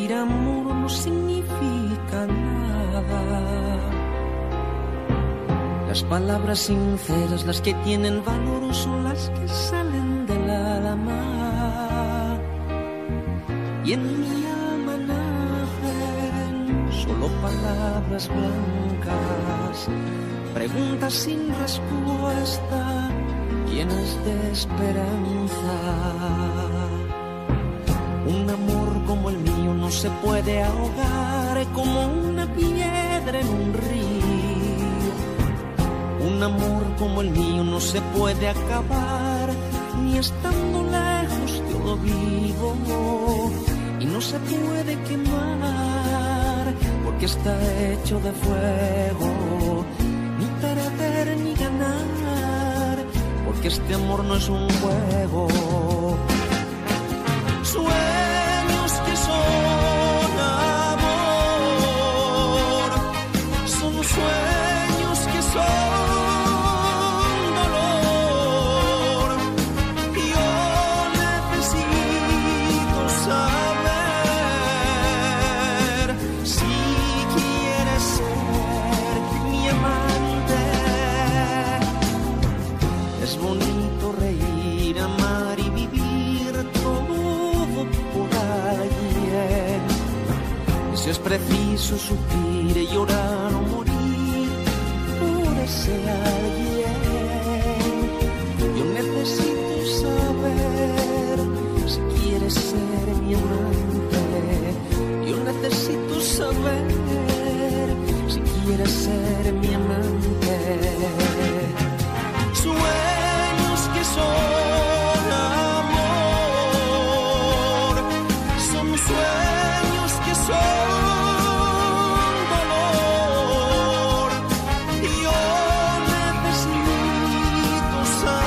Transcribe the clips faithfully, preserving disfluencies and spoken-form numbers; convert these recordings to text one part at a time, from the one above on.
decir amor no significa nada. Las palabras sinceras, las que tienen valor, son las que salen del alma. Y en mi alma nacen solo palabras blancas, preguntas sin respuesta, llenas de esperanza. Un amor como el mío no se puede ahogar como una piedra en un río. Un amor como el mío no se puede acabar ni estando lejos de lo vivo, y no se puede quemar porque está hecho de fuego, ni perder ni ganar, porque este amor no es un juego. Sueños que son amor, son sueños que son dolor. Yo necesito saber si quieres ser mi amante. Es bonito reír, amar y vivir todo por alguien. Y si es preciso sufrir, llorar o morir por ese alguien. Yo necesito saber si quieres ser mi amante. Yo necesito saber si quieres ser mi amante. Sueños que son amor, son sueños que son dolor. Yo necesito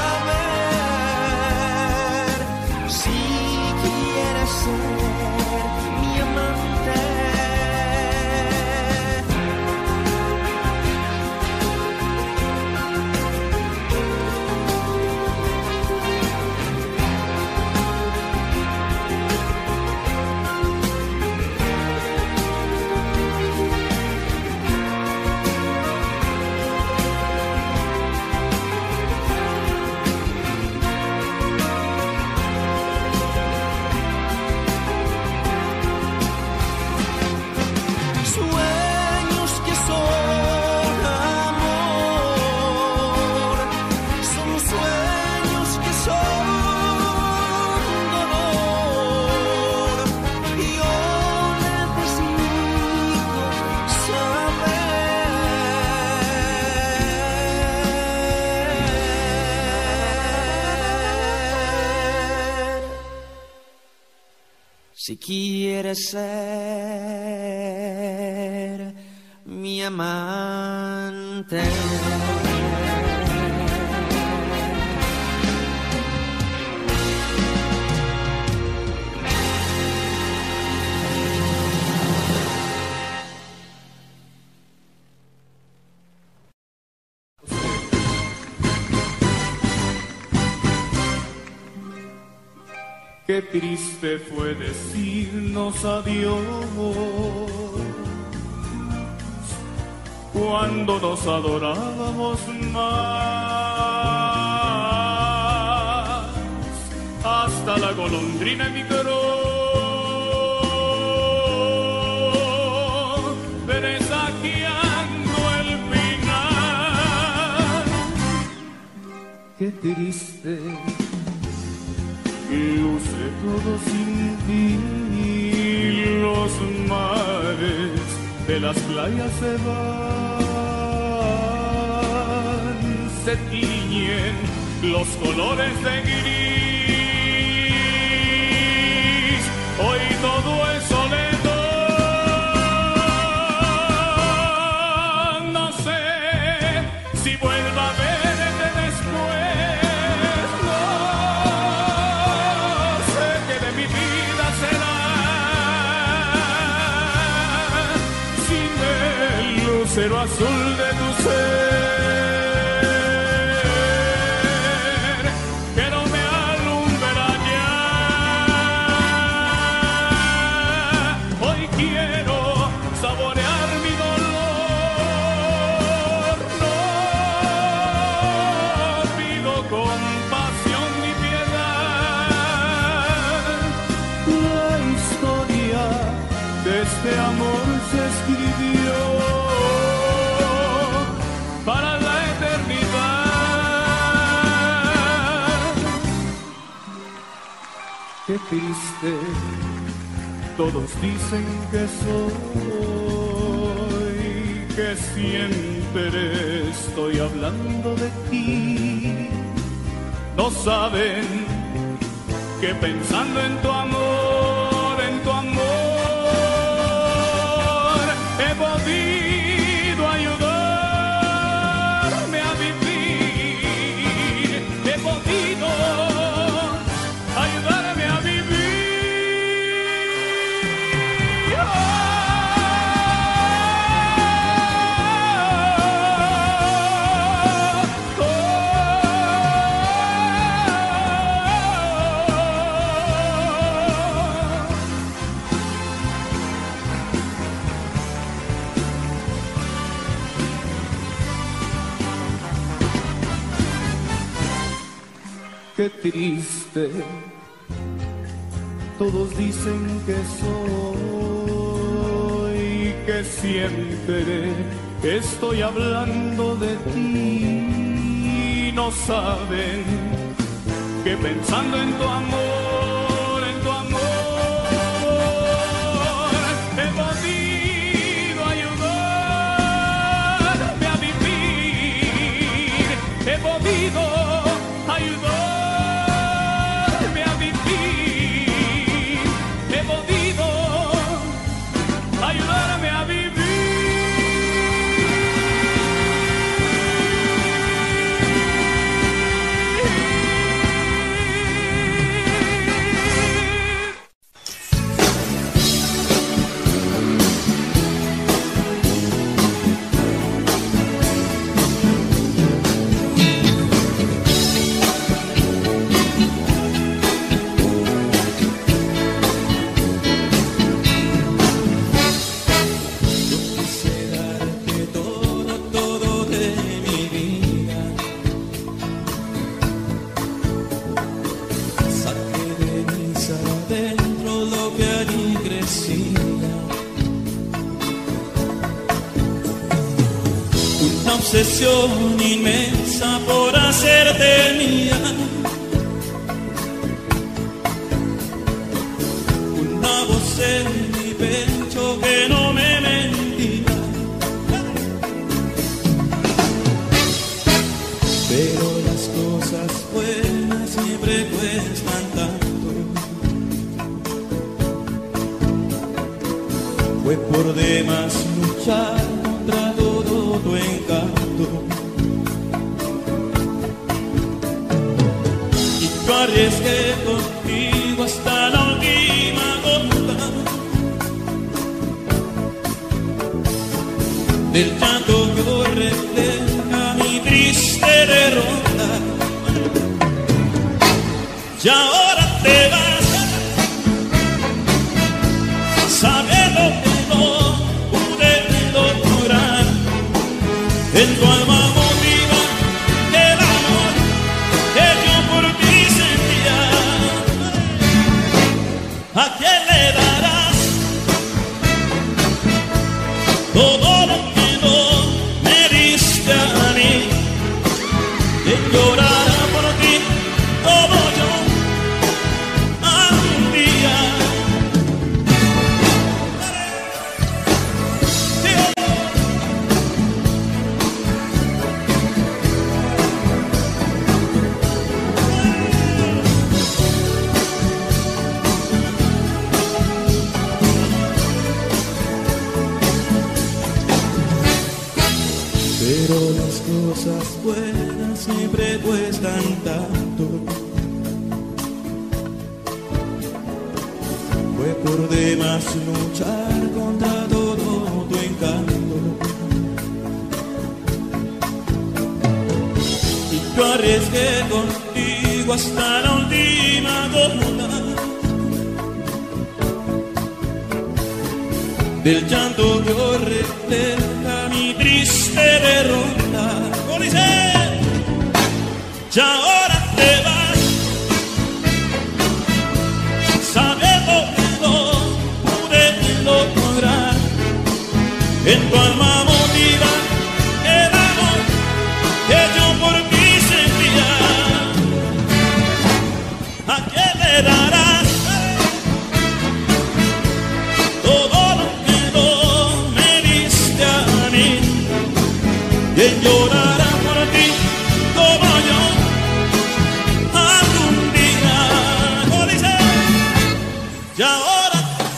saber si quieres ser mi amante. Sueños que son amor, son sueños que son dolor. Yo necesito saber si quieres ser mi amante. Qué triste fue decirnos adiós cuando nos adorábamos más. Hasta la golondrina emigró, presagiando el final. Qué triste luce todo sin ti, los mares de las playas se van, se tiñen los colores de gris, hoy todo es soledad, no sé si vuelva a verte después. Lucero azul de tu ser, que no me alumbra ya. Hoy este amor se escribió para la eternidad. Qué triste, todos dicen que soy, que siempre estoy hablando de ti. No saben que pensando en tu amor, en tu amor, he podido ayudarme a vivir, he podido ayudarme a vivir. Qué triste, todos dicen que soy, que siempre estoy hablando de ti. No saben que pensando en tu amor, en tu amor, he podido ayudarme a vivir, he podido ayudar. Ayudarme a vivir. Obsesión inmensa por hacerte mía, una voz en mi pecho que no me mentía, pero las cosas buenas siempre cuestan tanto. Fue por demás luchar contra todo tu encanto. Y yo arriesgué contigo hasta la última gota del llanto que refleja mi triste derrota. Y ahora te vas sabiendo que no pude lograr en tu alma motiva el amor que yo por ti sentía. ¿A quién le darás todo lo que no me diste a mí? Que llorará por ti como yo algún día. Pero las cosas buenas siempre cuestan tanto. Fue por demás luchar contra todo tu encanto. Y yo arriesgué contigo hasta la última gota del llanto que refleja mi triste derrota. ¿Cómo dice? Y ahora te vas sabiendo que no pude lograr en tu alma motiva el amor que yo por ti sentía. ¿A quién le darás todo lo que no me diste a mí? ¿Quién llorará por ti como yo algún día? ¿Cómo dice? Y ahora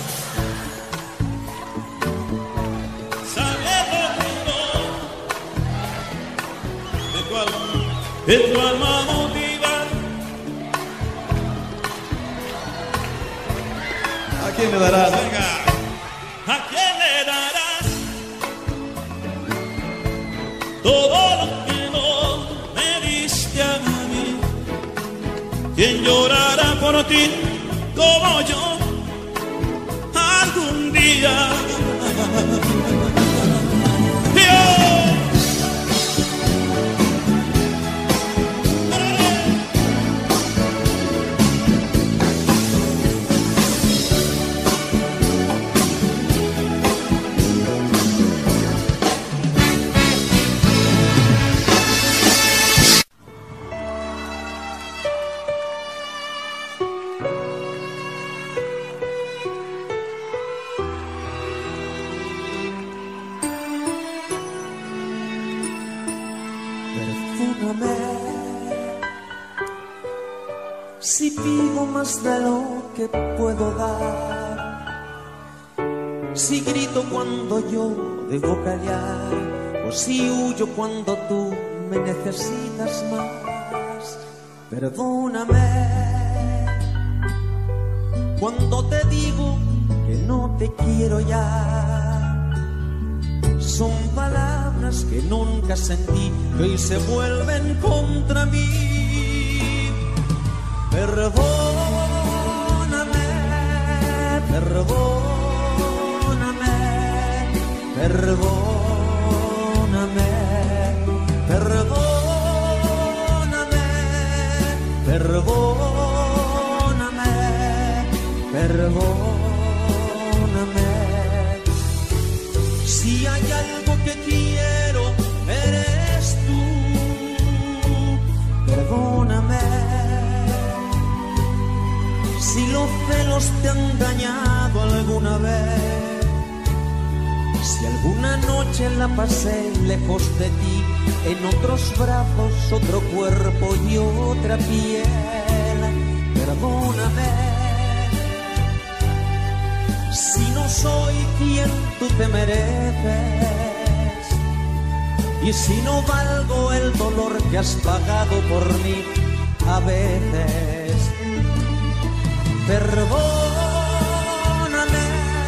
en tu alma motiva. ¿A quién le darás? Venga. ¿A quién le darás todo lo que no me diste a mí? ¿Quién llorará por ti como yo algún día? Dios. Si pido más de lo que puedo dar, si grito cuando yo debo callar, o si huyo cuando tú me necesitas más, perdóname cuando te digo que no te quiero ya. Son palabras que nunca sentí, que hoy se vuelven contra mí. Perdóname, perdóname, perdóname, perdóname, perdóname, perdóname. Si hay algo que quiero, eres tú. Perdóname. Si los celos te han dañado alguna vez, si alguna noche la pasé lejos de ti, en otros brazos, otro cuerpo y otra piel, perdóname. Si no soy quien tú te mereces, y si no valgo el dolor que has pagado por mí a veces. Perdóname,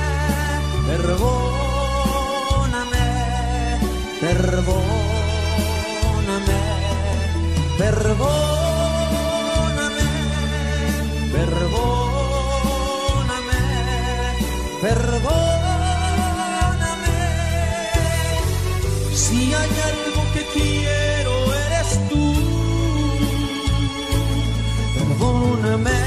perdóname, perdóname, perdóname, perdóname, perdóname. Si hay algo que quiero, eres tú. Perdóname.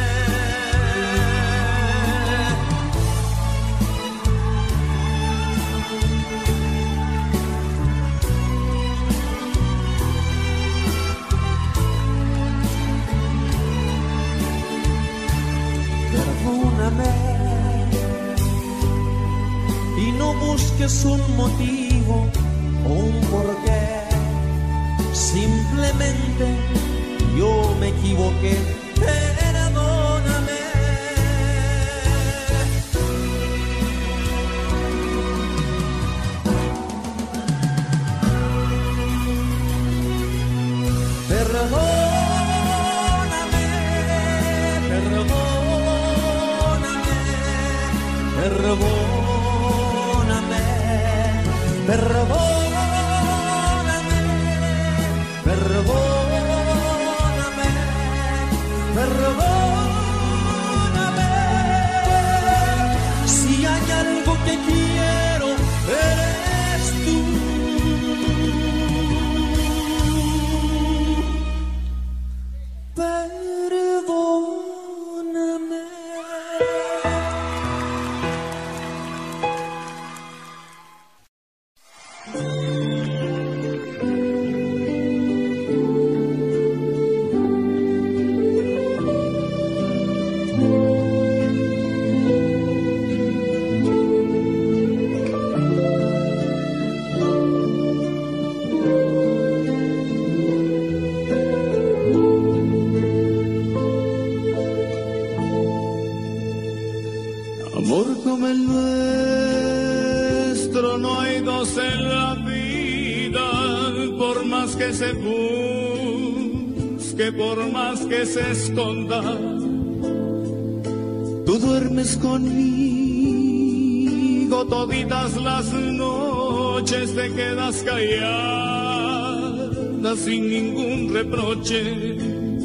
Y no busques un motivo o un porqué, simplemente yo me equivoqué. Perdóname. Perdóname, perdóname, perdóname, perdóname, perdóname, perdóname. Si hay algo que quiero, eres tú. pero no hay dos en la vida, por más que se busque, por más que se esconda. Tú duermes conmigo toditas las noches, te quedas callada sin ningún reproche.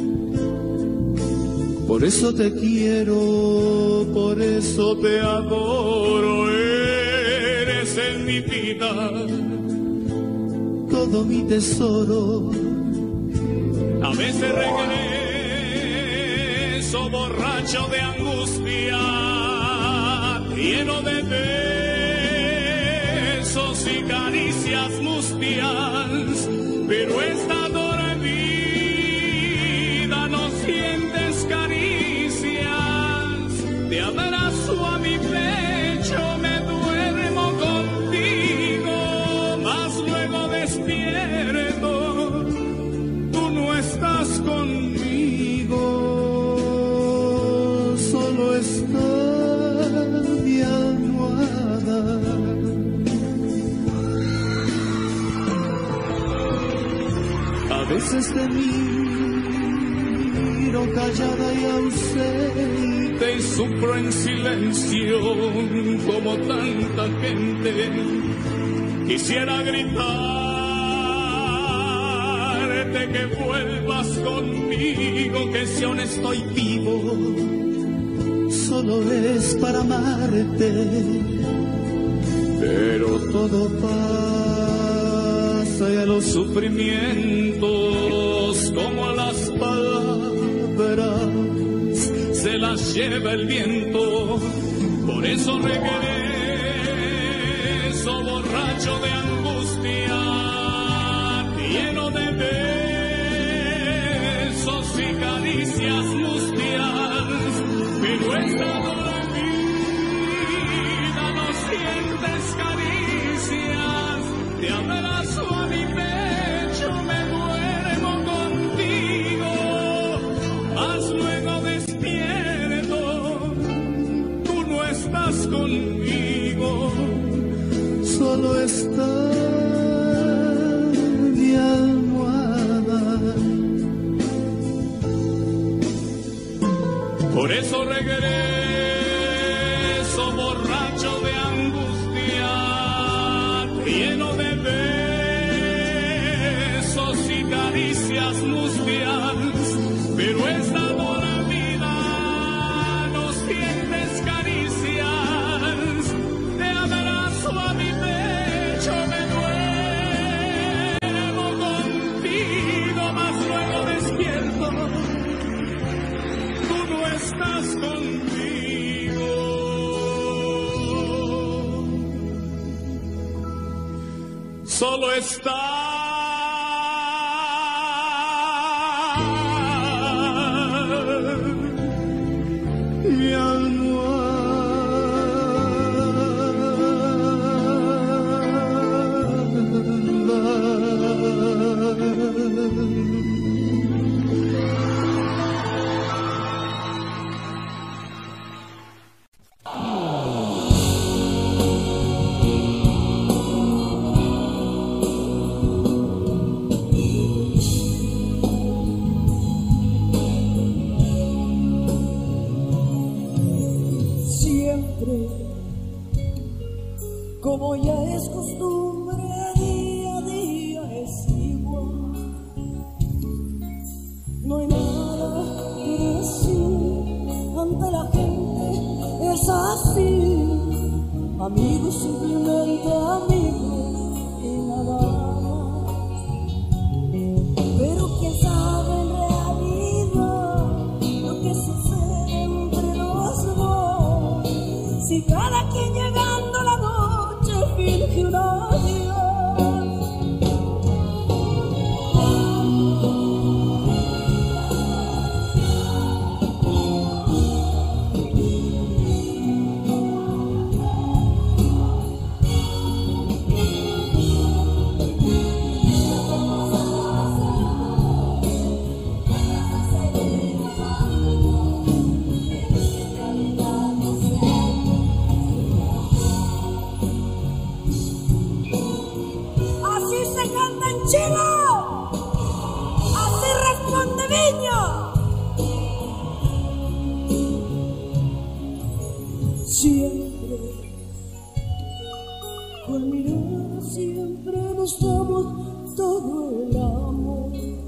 Por eso te quiero, por eso te adoro, eres en mi vida todo mi tesoro. A veces regreso borracho de angustia, lleno de besos y caricias mustias, pero esta dormida no sientes caricias. Te abrazo a mi pecho, me duermo contigo, mas luego despierto, tú no estás conmigo, solo está mi almohada. A veces te miro callada y ausente y sufro en silencio como tanta gente. Quisiera gritarte que vuelvas conmigo, que si aún estoy vivo solo es para amarte, pero todo pasa y a los sufrimientos como a las palabras se las lleva el viento. Por eso regreso borracho de angustia, lleno de besos y caricias mustias, pero esta dormida no sientes caricias. Te abrazo a mi pecho, me duermo contigo, mas luego despierto, tú no estás conmigo, solo está mi almohada. Por eso regreso borracho de angustia, lleno de besos y caricias mustias, pero esta dormida no sientes caricias. Te abrazo a mi pecho, me duermo contigo, mas luego despierto, tú no estás conmigo, solo está mi como ya es costumbre, día a día es igual. No hay nada que decir ante la gente, es así. Amigos, simplemente amigos y nada más. Pero quién sabe en realidad lo que sucede entre los dos. Si cada quien llegando la noche finge un adiós. con mirada siempre nos damos todo el amor.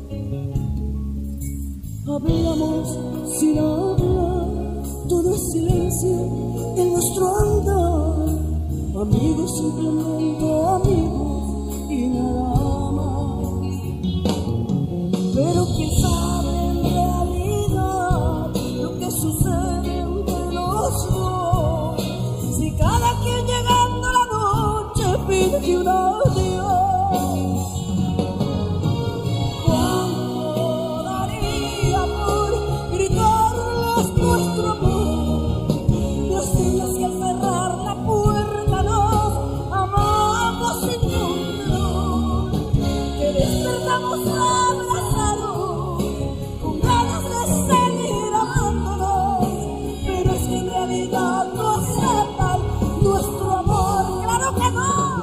Hablamos sin hablar, todo es silencio en nuestro andar. Amigos, simplemente amigos y nada más. Pero quién sabe en realidad lo que sucede entre los dos. Si cada quien llegando la noche pide un adiós, ¿cuánto daría por gritarles nuestro amor? Decirles que al cerrar la puerta nos amamos sin control, que despertamos abrazados con ganas de seguir amándonos, pero es que en realidad no aceptan nuestro amor, claro que no.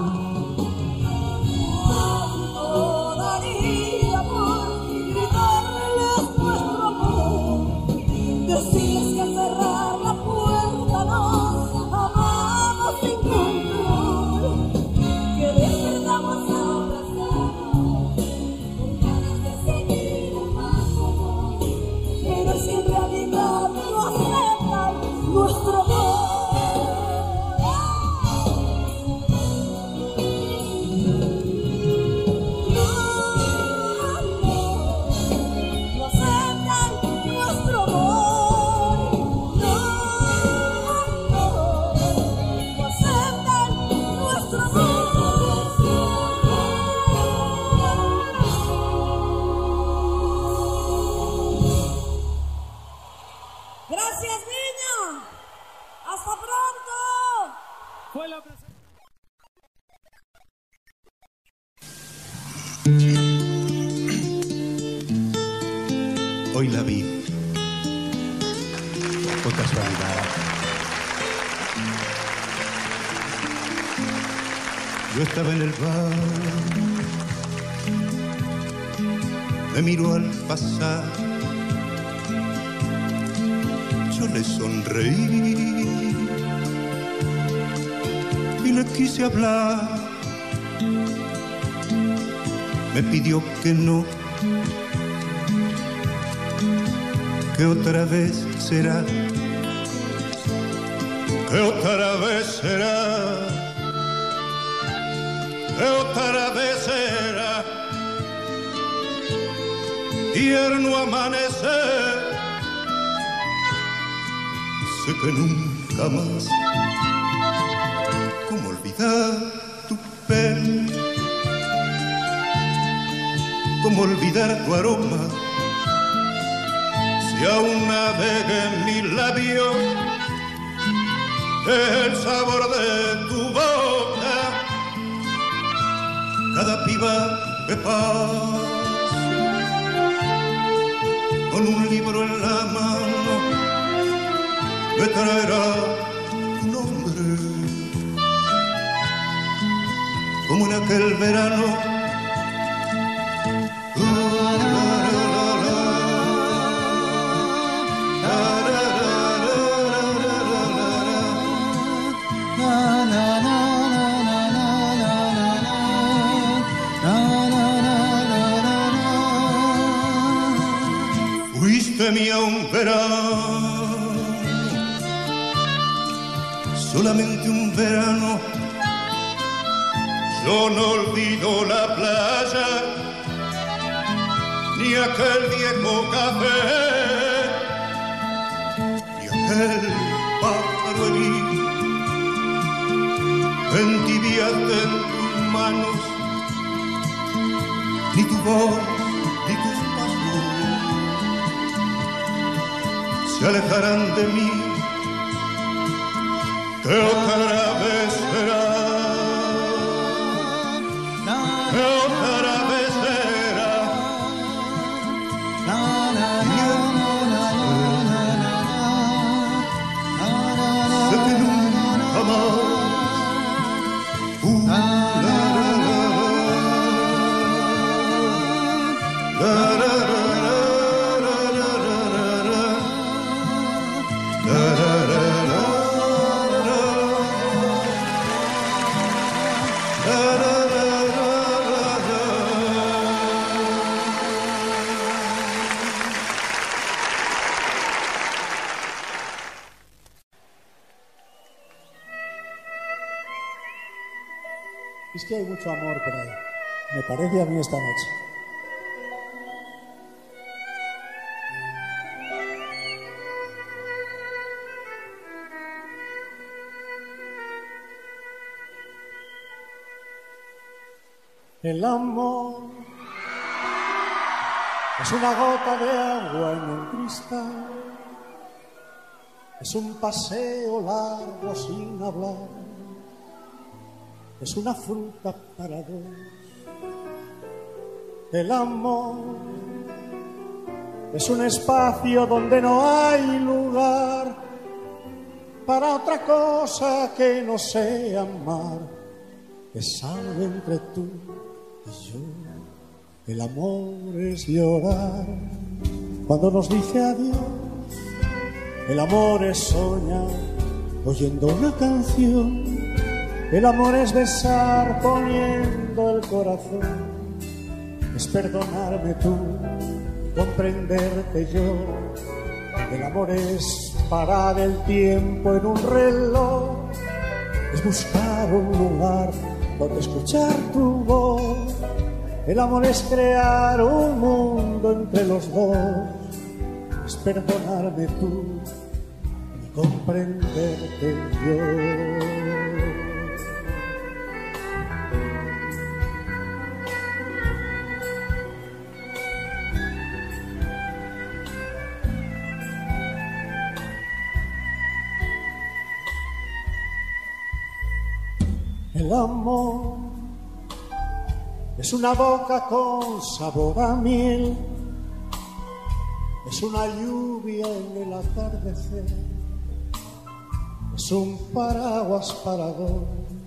¿Cuánto daría por gritarles nuestro amor? Decirles que al cerrar la puerta nos amamos sin control, que despertamos abrazados con ganas de seguir amándonos, pero si en realidad no aceptan nuestro amor. No aceptan nuestro amor, no, no, no aceptan nuestro amor. Gracias, niña. Hasta pronto. Fue la presentación. Hoy la vi, por casualidad. Yo estaba en el bar, me miró al pasar, yo le sonreí y le quise hablar. Me pidió que no, que otra vez será, que otra vez será, que otra vez será, tierno amanecer. Sé que nunca más, cómo olvidar tu pelo, cómo olvidar tu aroma, si aún navega en mi labio el sabor de tu boca. Cada piba que pasa con un libro en la mano me traerá tu nombre, como en aquel verano. Fuiste mía un verano, solamente un verano. Yo no olvido la playa, ni aquel viejo café, ni aquel pájaro herido entibiaste en tus manos, ni tu voz, ni tus pasos se alejarán de mí, que otra vez será, que otra vez será, sé que nunca más. Uh, la, la, la, la, la, la, la, la, la. Es que hay mucho amor por ahí, me parece a mí esta noche. El amor es una gota de agua en el cristal, es un paseo largo sin hablar, es una fruta para dos. El amor es un espacio donde no hay lugar para otra cosa que no sea amar. Es algo entre tú y yo. El amor es llorar cuando nos dice adiós. El amor es soñar oyendo una canción. El amor es besar poniendo el corazón. Es perdonarme tú, comprenderte yo. El amor es parar el tiempo en un reloj. Es buscar un lugar donde escuchar tu voz. El amor es crear un mundo entre los dos. Es perdonarme tú y comprenderte yo. El amor es una boca con sabor a miel, es una lluvia en el atardecer, es un paraguas para dos.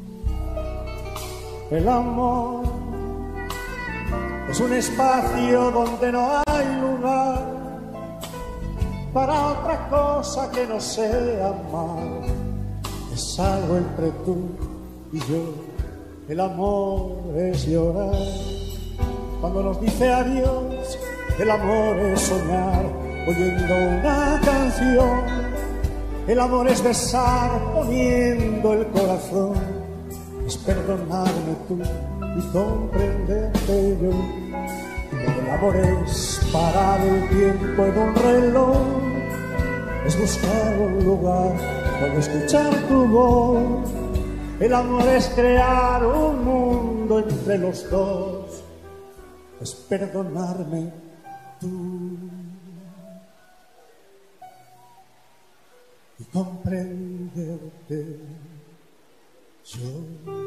El amor es un espacio donde no hay lugar para otra cosa que no sea amar. Es algo entre tú y yo. El amor es llorar cuando nos dice adiós. El amor es soñar oyendo una canción. El amor es besar poniendo el corazón. Es perdonarme tú y comprenderte yo. El amor es parar el tiempo en un reloj. Es buscar un lugar donde escuchar tu voz. El amor es crear un mundo entre los dos. Es perdonarme tú y comprenderte yo.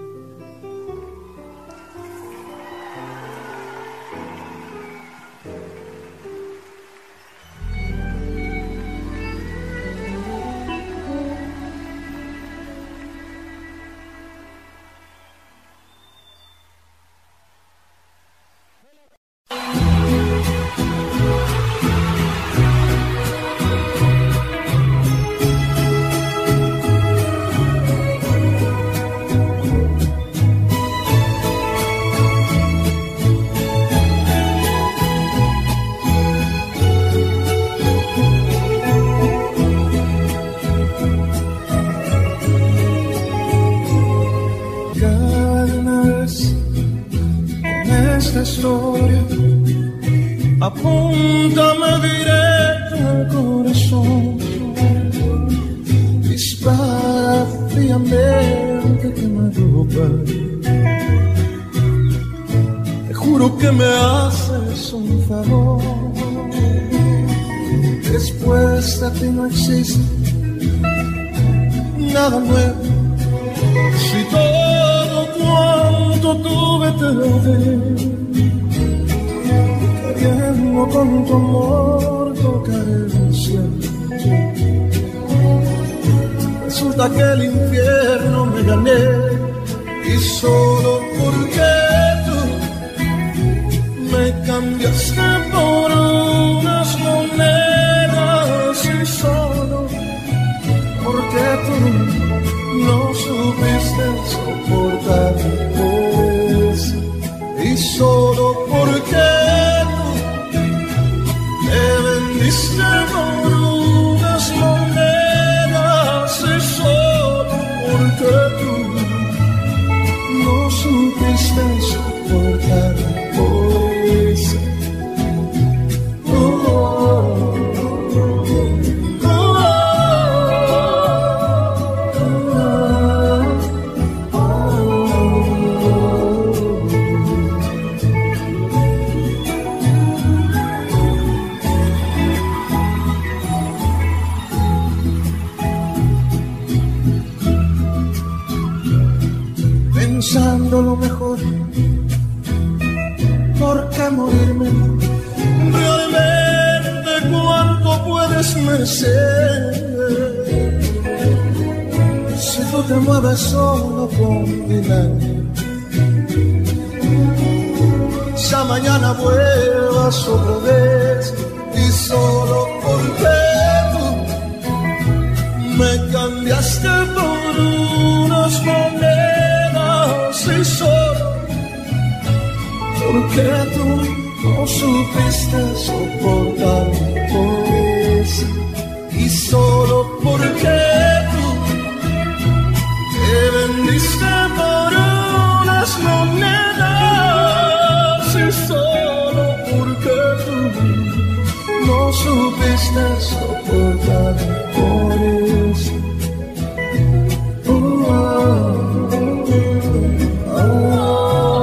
Historia, apúntame directo al corazón, dispara fríamente que me agrupa. Te juro que me haces un favor. Después de ti no existe nada nuevo. Si todo cuanto tuve te lo di, queriendo con tu amor tocar el cielo. Resulta que el infierno me gané, y solo porque tú me cambiaste por unas monedas, y solo porque tú no supiste soportar mi pensando lo mejor, ¿por qué morirme? Realmente cuánto puedes merecer si tú te mueves solo con dinero. Ya mañana vuelvas otra vez y solo porque tú me cambiaste por unas monedas y solo porque tú no supiste soportar por eso y solo porque tú te vendiste por unas monedas y solo porque tú no supiste soportar por eso. Oh, oh, oh, oh.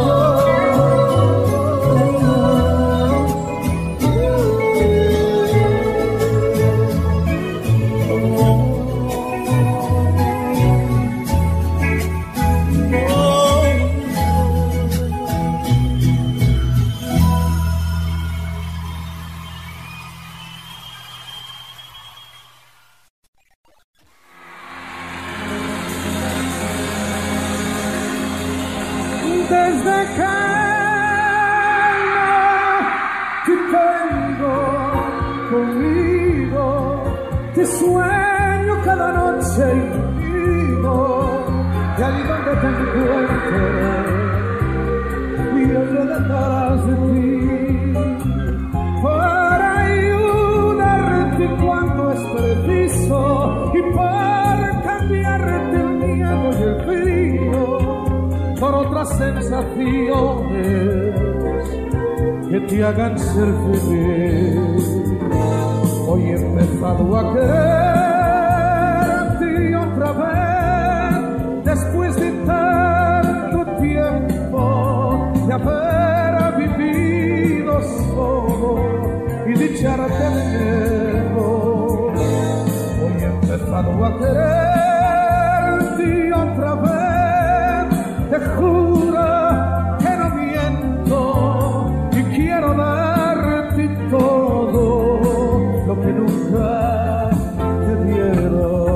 Que te hagan ser feliz. Hoy he empezado a quererte otra vez, después de tanto tiempo de haber vivido solo y dicharte de nuevo. Hoy he empezado a quererte otra vez, te juro que no miento y quiero darte todo lo que nunca te dieron.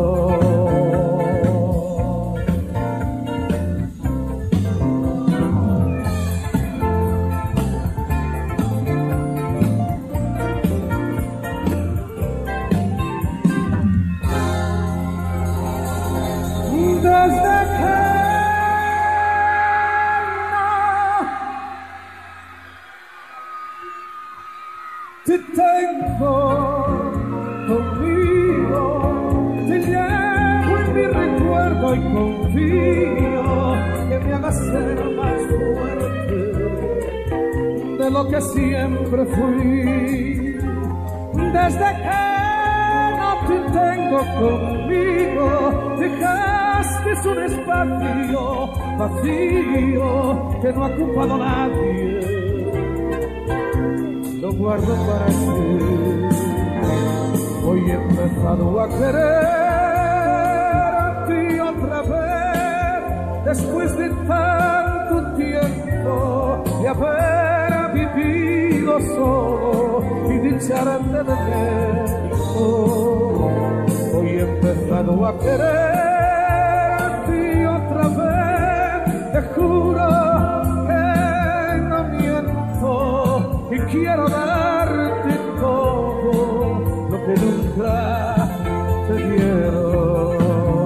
Desde que te tengo conmigo, te llevo en mi recuerdo y confío que me hagas ser más fuerte de lo que siempre fui. Desde que no te tengo conmigo, dejaste un espacio vacío que no ha ocupado nadie. Lo guardo para ti. Hoy he empezado a quererte otra vez, después de tanto tiempo de haber vivido solo y dicharte de lejos. Hoy he empezado a quererte otra vez, te juro que no miento y quiero darte todo lo que nunca te dieron.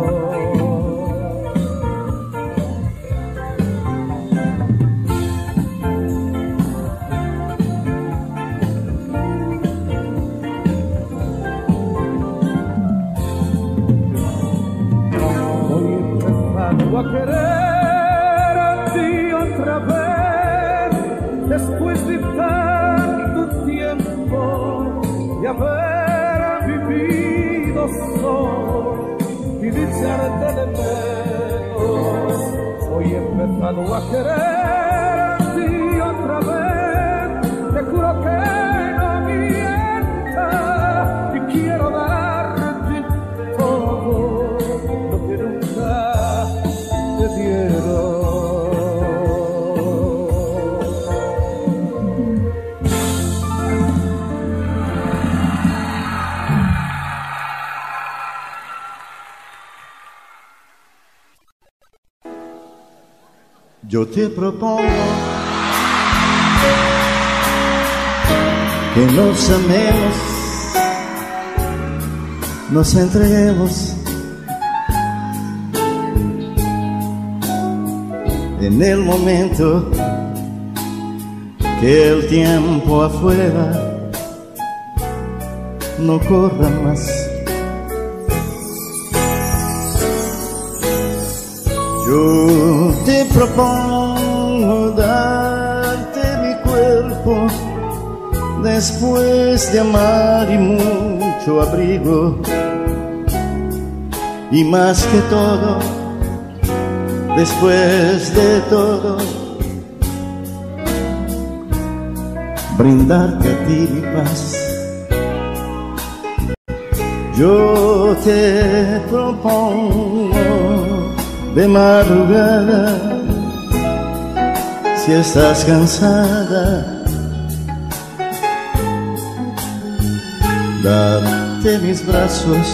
Hoy he empezado a quererte otra vez, después de tanto tiempo de haber vivido solo y dicharte de menos. Hoy he empezado a quererte otra vez, te juro que no mienta y quiero darte todo lo que nunca te dieron. Yo te propongo que nos amemos, nos entreguemos en el momento que el tiempo afuera no corra más. Yo te propongo darte mi cuerpo después de amar y mucho abrigo, y más que todo, después de todo, brindarte a ti mi paz. Yo te propongo de madrugada, si estás cansada, darte mis brazos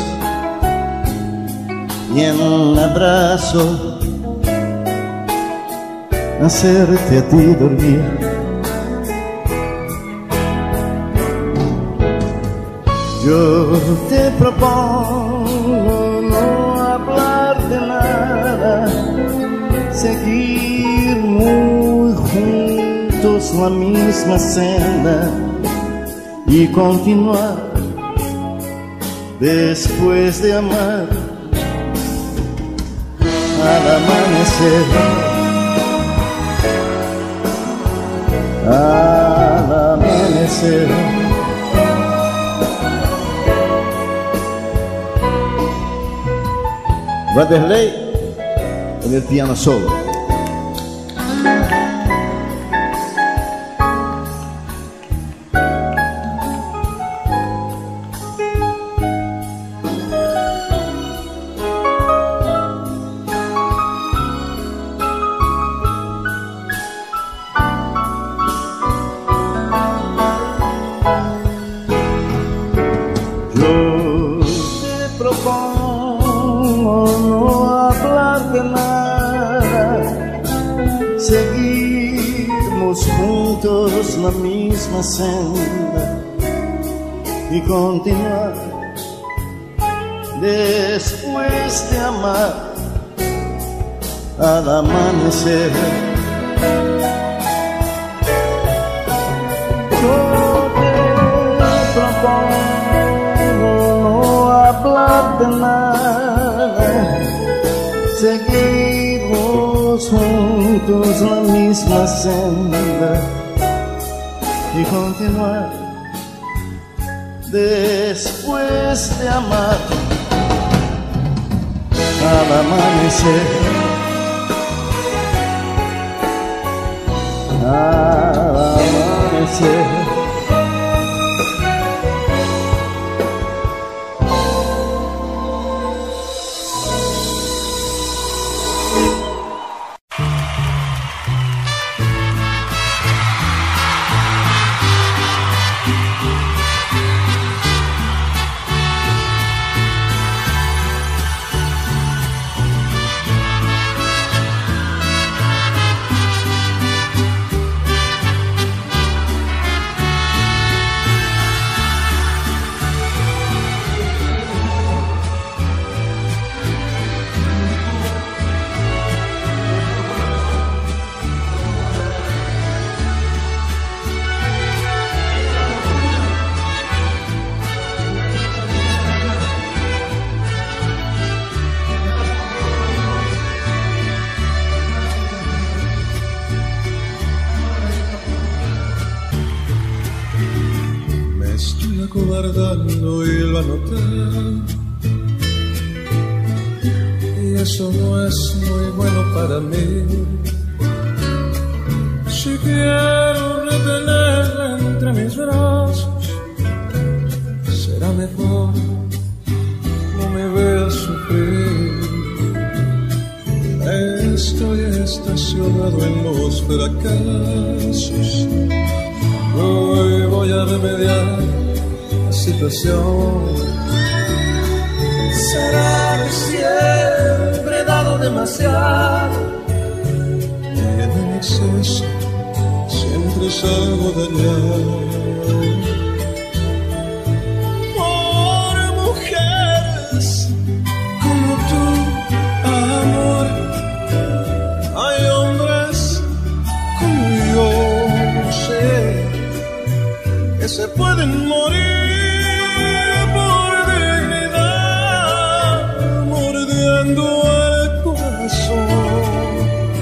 y en un abrazo hacerte a ti dormir. Yo te propongo no hablar de nada, seguir muy juntos la misma senda y continuar después de amar al amanecer, al amanecer. Vanderlei en el piano solo. Yo te propongo no hablar de nada, seguimos juntos la misma senda y continuar después de amar al amanecer. Yo te propongo no hablar de nada, seguimos juntos la misma senda y continuar después de amar al amanecer, al amanecer. Acobardando y lo anoté, y eso no es muy bueno para mí. Si quiero retenerla entre mis brazos, será mejor no me veas sufrir. Estoy estacionado en los fracasos, hoy voy a remediar situación. ¿Será que siempre he dado demasiado? Y dañar. Por mujeres como tú, amor, hay hombres como yo, sé que se pueden morir por dignidad, mordiendo el corazón.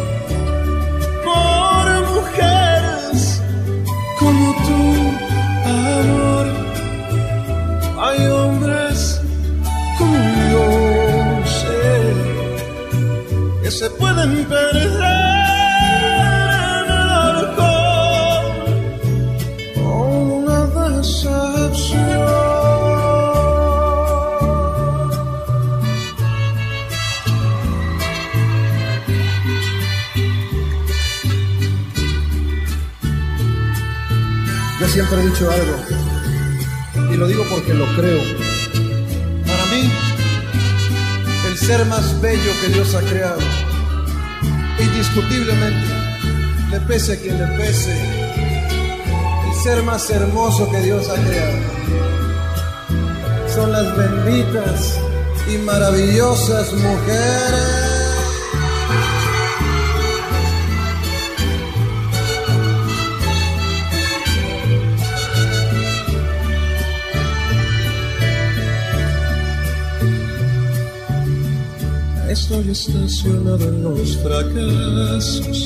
Por mujeres como tú, amor, hay hombres como yo, sé que se pueden perder en el alcohol o una decepción. Yo siempre he dicho algo, y lo digo porque lo creo. Para mí, el ser más bello que Dios ha creado, indiscutiblemente, le pese a quien le pese, el ser más hermoso que Dios ha creado, son las benditas y maravillosas mujeres. Estoy estacionado en los fracasos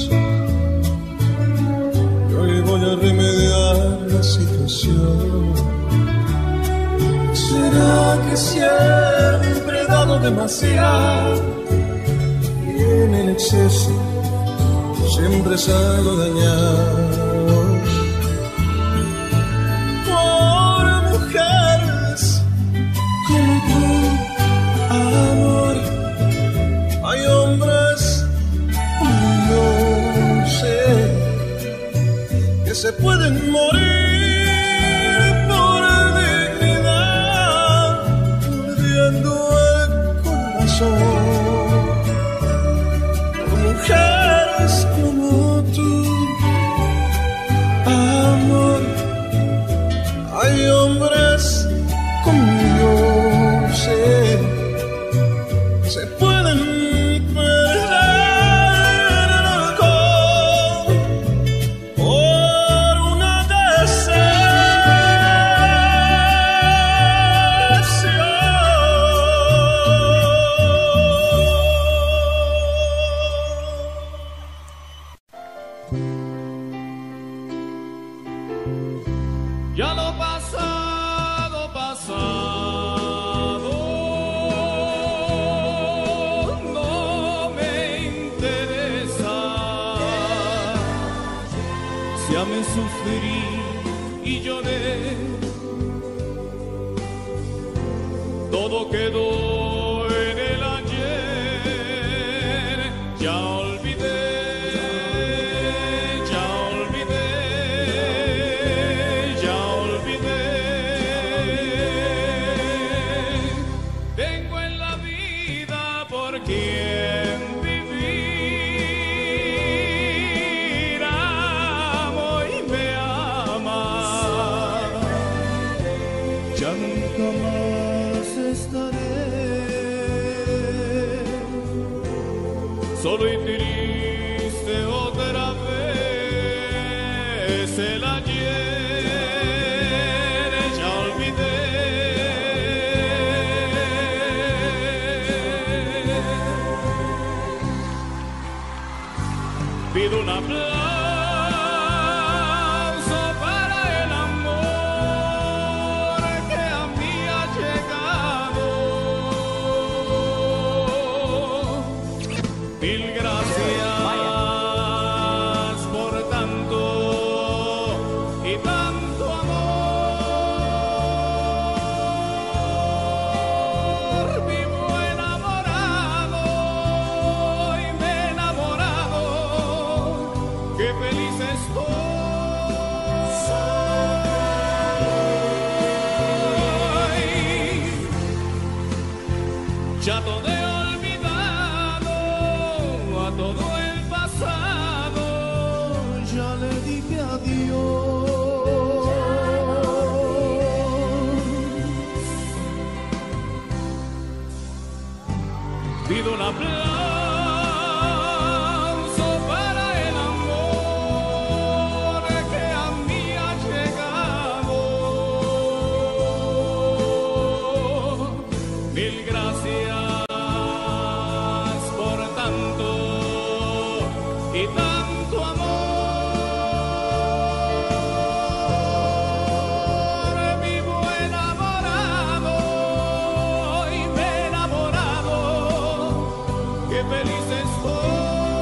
y hoy voy a remediar la situación. ¿Será que siempre he dado demasiado y en el exceso siempre salgo dañado? Por mujeres como tú, amor, hay hombres como yo, sé que se pueden morir por dignidad, mordiendo el corazón. Por mujeres como tú, amor, hay hombres como yo, sé se pueden ya lo pasado, pasado, no me interesa. Si amé, sufrí y lloré, todo quedó en el ayer, ya olvidé. Solo y triste otra vez, el ayer ya olvidé. Pido un aplauso para el amor que a mí ha llegado. Mil gracias por tanto y tanto amor. Vivo enamorado y me he enamorado. Qué feliz estoy. Ya todo he olvidado, todo el pasado ya le dije adiós. tanto amor, vivo enamorado y me he enamorado, qué feliz estoy.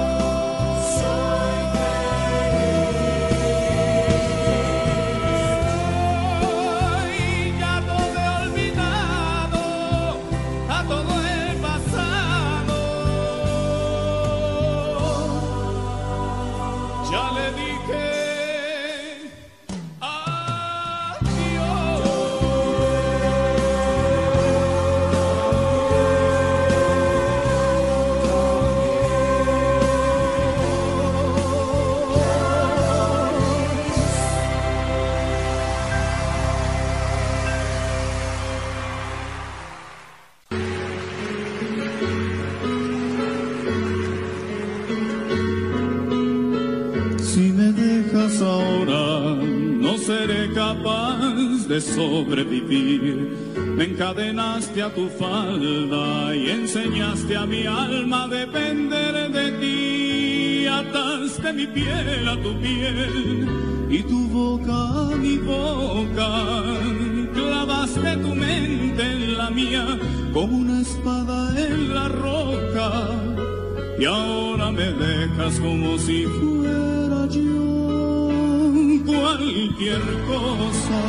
Ahora no seré capaz de sobrevivir. Me encadenaste a tu falda y enseñaste a mi alma a depender de ti. Ataste mi piel a tu piel y tu boca a mi boca. Clavaste tu mente en la mía como una espada en la roca. Y ahora me dejas como si fuera yo cualquier cosa.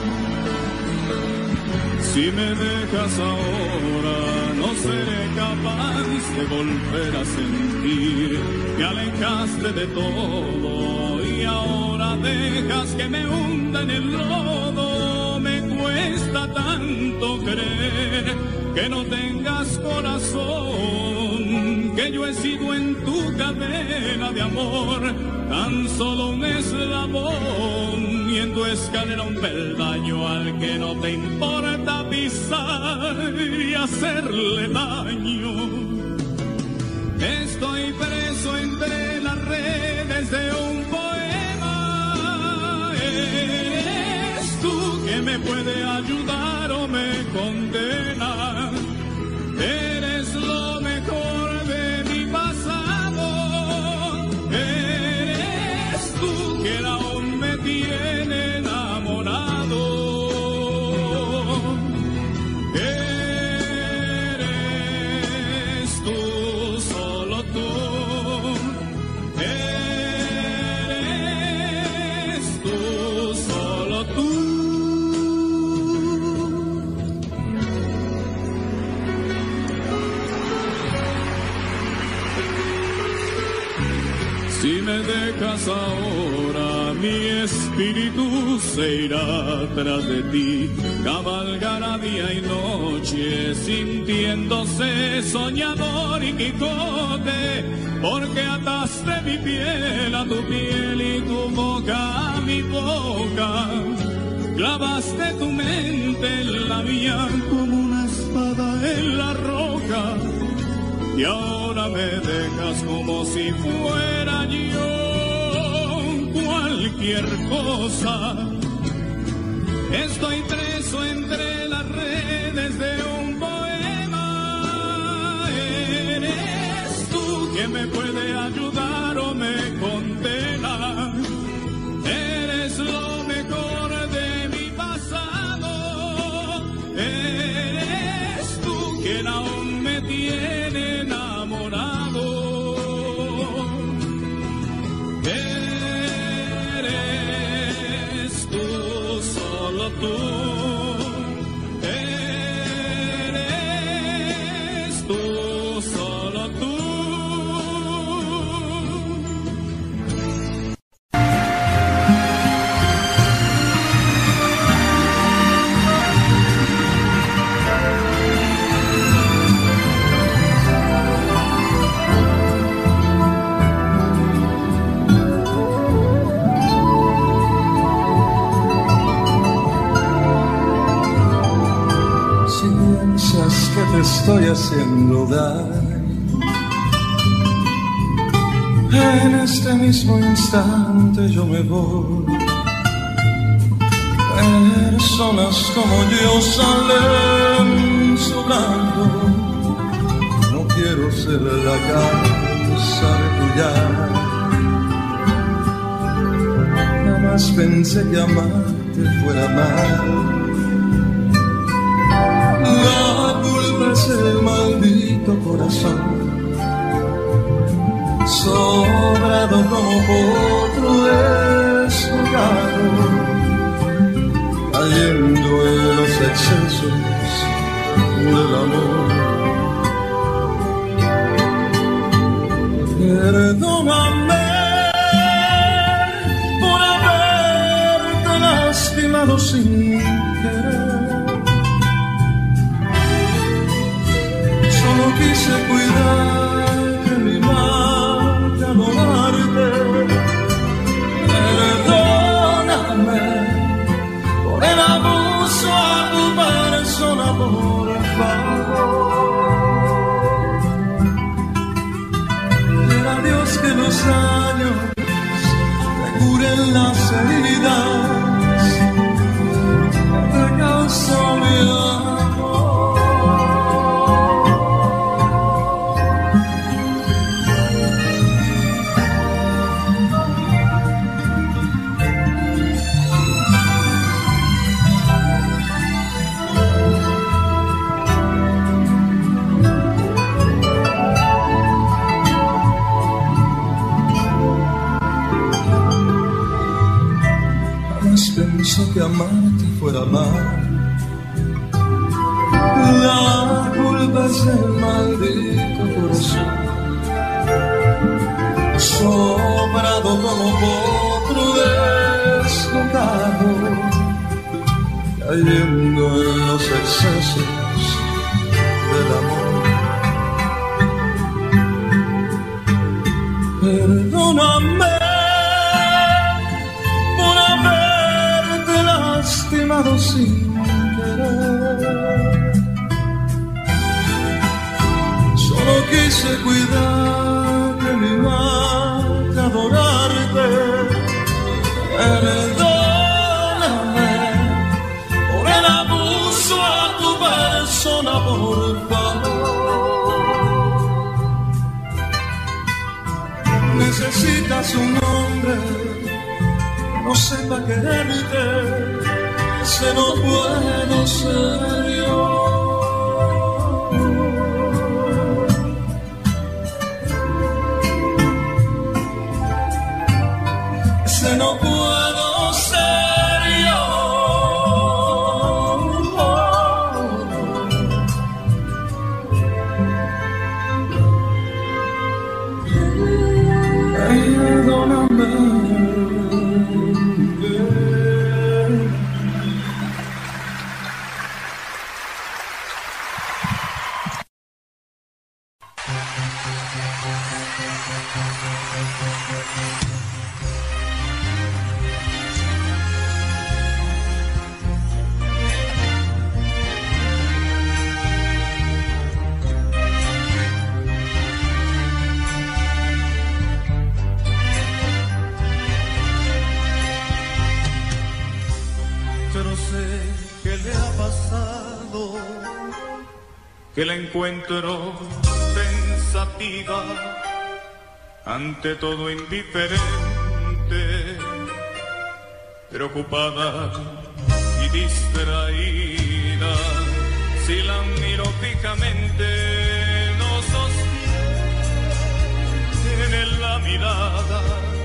Si me dejas ahora, no seré capaz de volver a sentir. Me alejaste de todo y ahora dejas que me hunda en el lodo. Me cuesta tanto creer que no tengas corazón, que yo he sido en tu cadena de amor tan solo un eslabón y en tu escalera un peldaño al que no te importa pisar y hacerle daño. Estoy preso entre las redes de un poema. Eres tú que me puede ayudar o me condena. Eres lo mejor de mi pasado. Eres tú que aún me tiene enamorado. Eres tú, solo tú. Eres tú, solo tú. Si me dejas ahora, mi espíritu se irá tras de ti, cabalgará día y noche, sintiéndose soñador y Quijote, porque ataste mi piel a tu piel y tu boca a mi boca. Clavaste tu mente en la mía como una espada en la roca. Y ahora me dejas como si fuera yo cualquier cosa. Estoy preso entre las redes de un poema. Eres tú quien me puede ayudar o me condena. Eres lo mejor de mi pasado. Eres tú quien aún me tiene tú, eres tú, solo tú. Te estoy haciendo daño. En este mismo instante yo me voy. Personas como yo salen sobrando. No quiero ser la causa de tu llanto. Jamás pensé que amarte fuera mal. La culpa es el maldito corazón, sobrado como potro desnudado, cayendo en los excesos del amor. Perdóname por haberte lastimado sin querer. Solo quise cuidarte, mimarte, adorarte. Perdóname por el abuso a tu persona, por favor. Quiera Dios que los años te curen las heridas que te causó mi amor. Pensó que amarte fuera mal. La culpa es del maldito corazón, sobrado como potro desnudado, cayendo en los excesos del amor. Perdóname por haberte lastimado sin querer. Solo quise cuidarte, mimarte, adorarte. Perdóname por el abuso a tu persona, por favor. Necesitas un hombre que no sepa quererte. Ese no puedo ser yo. Ese no puedo ser yo. Perdóname. Que la encuentro pensativa, ante todo indiferente, preocupada y distraída. Si la miro fijamente, no sostiene la mirada,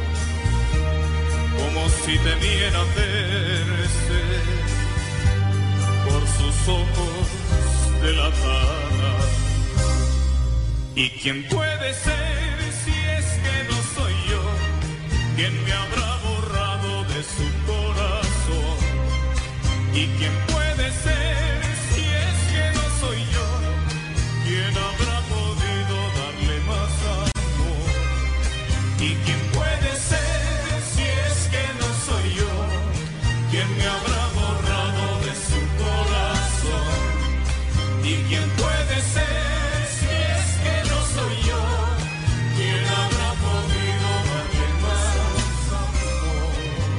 como si temiera verse por sus ojos delatada. ¿Y quién puede ser si es que no soy yo? ¿Quién me habrá borrado de su corazón? ¿Y quién puede ser si es que no soy yo? ¿Quién habrá podido darle más amor? ¿Y quién puede ser si es que no soy yo? ¿Quién me habrá borrado de su corazón? ¿Y quién puede ser si es que no soy yo? ¿Quién habrá podido darle más amor?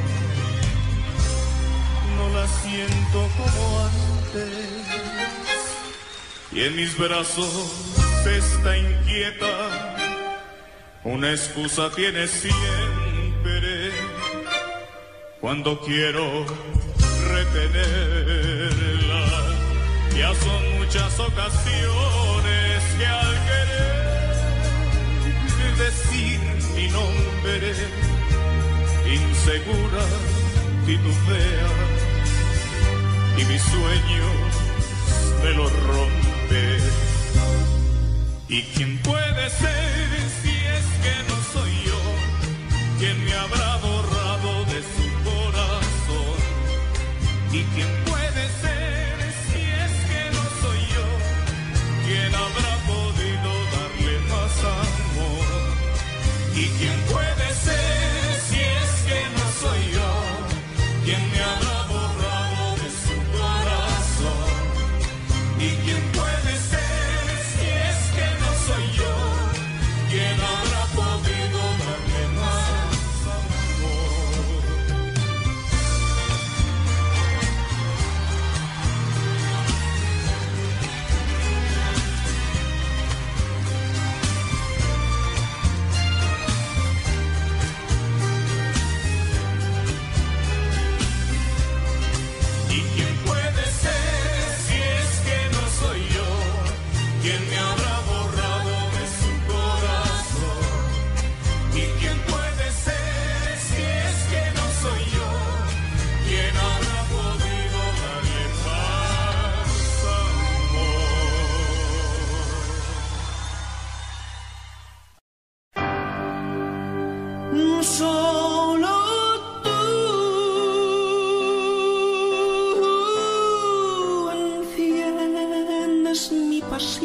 No la siento como antes, y en mis brazos está inquieta. Una excusa tiene siempre, cuando quiero retenerla. Ya son muchas ocasiones que al querer decir mi nombre, insegura titubea y mis sueños me los rompe. ¿Y quién puede ser si es que no soy yo quien me habrá borrado de su corazón? ¿Y quién puede ser si es que no soy yo quien habrá podido darle más amor? ¿Y quién puede ser si es que no soy yo quien me habrá borrado de su corazón? ¿Y quién puede ser si es que no soy yo quien habrá podido darle más amor? ¿Y quién puede ser si es que no soy yo quien me habrá borrado de su corazón? ¿Y quién puede ser si es que no soy yo quien habrá podido darle más amor? Solo tú enciendes mi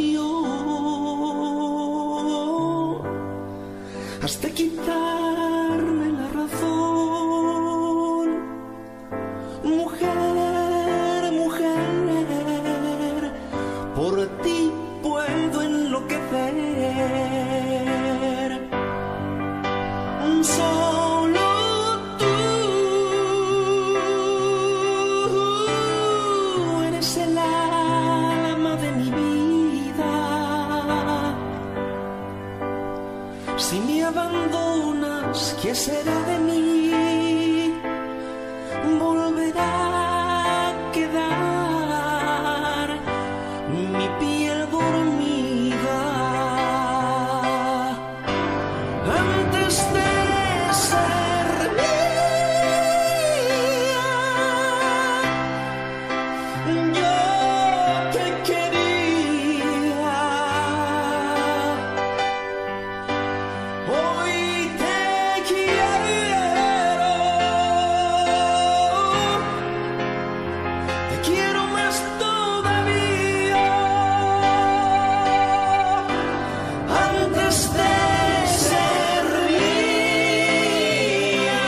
pasión, has de quitarme la razón. Mujer, mujer, por ti puedo enloquecer. Solo tú eres el alma de mi vida. Si me abandonas, ¿qué será de mí? Volverá a quedar mi piel dormida. Antes de ser mía, yo te quería. Hoy te quiero, te quiero más todavía. Antes de ser mía,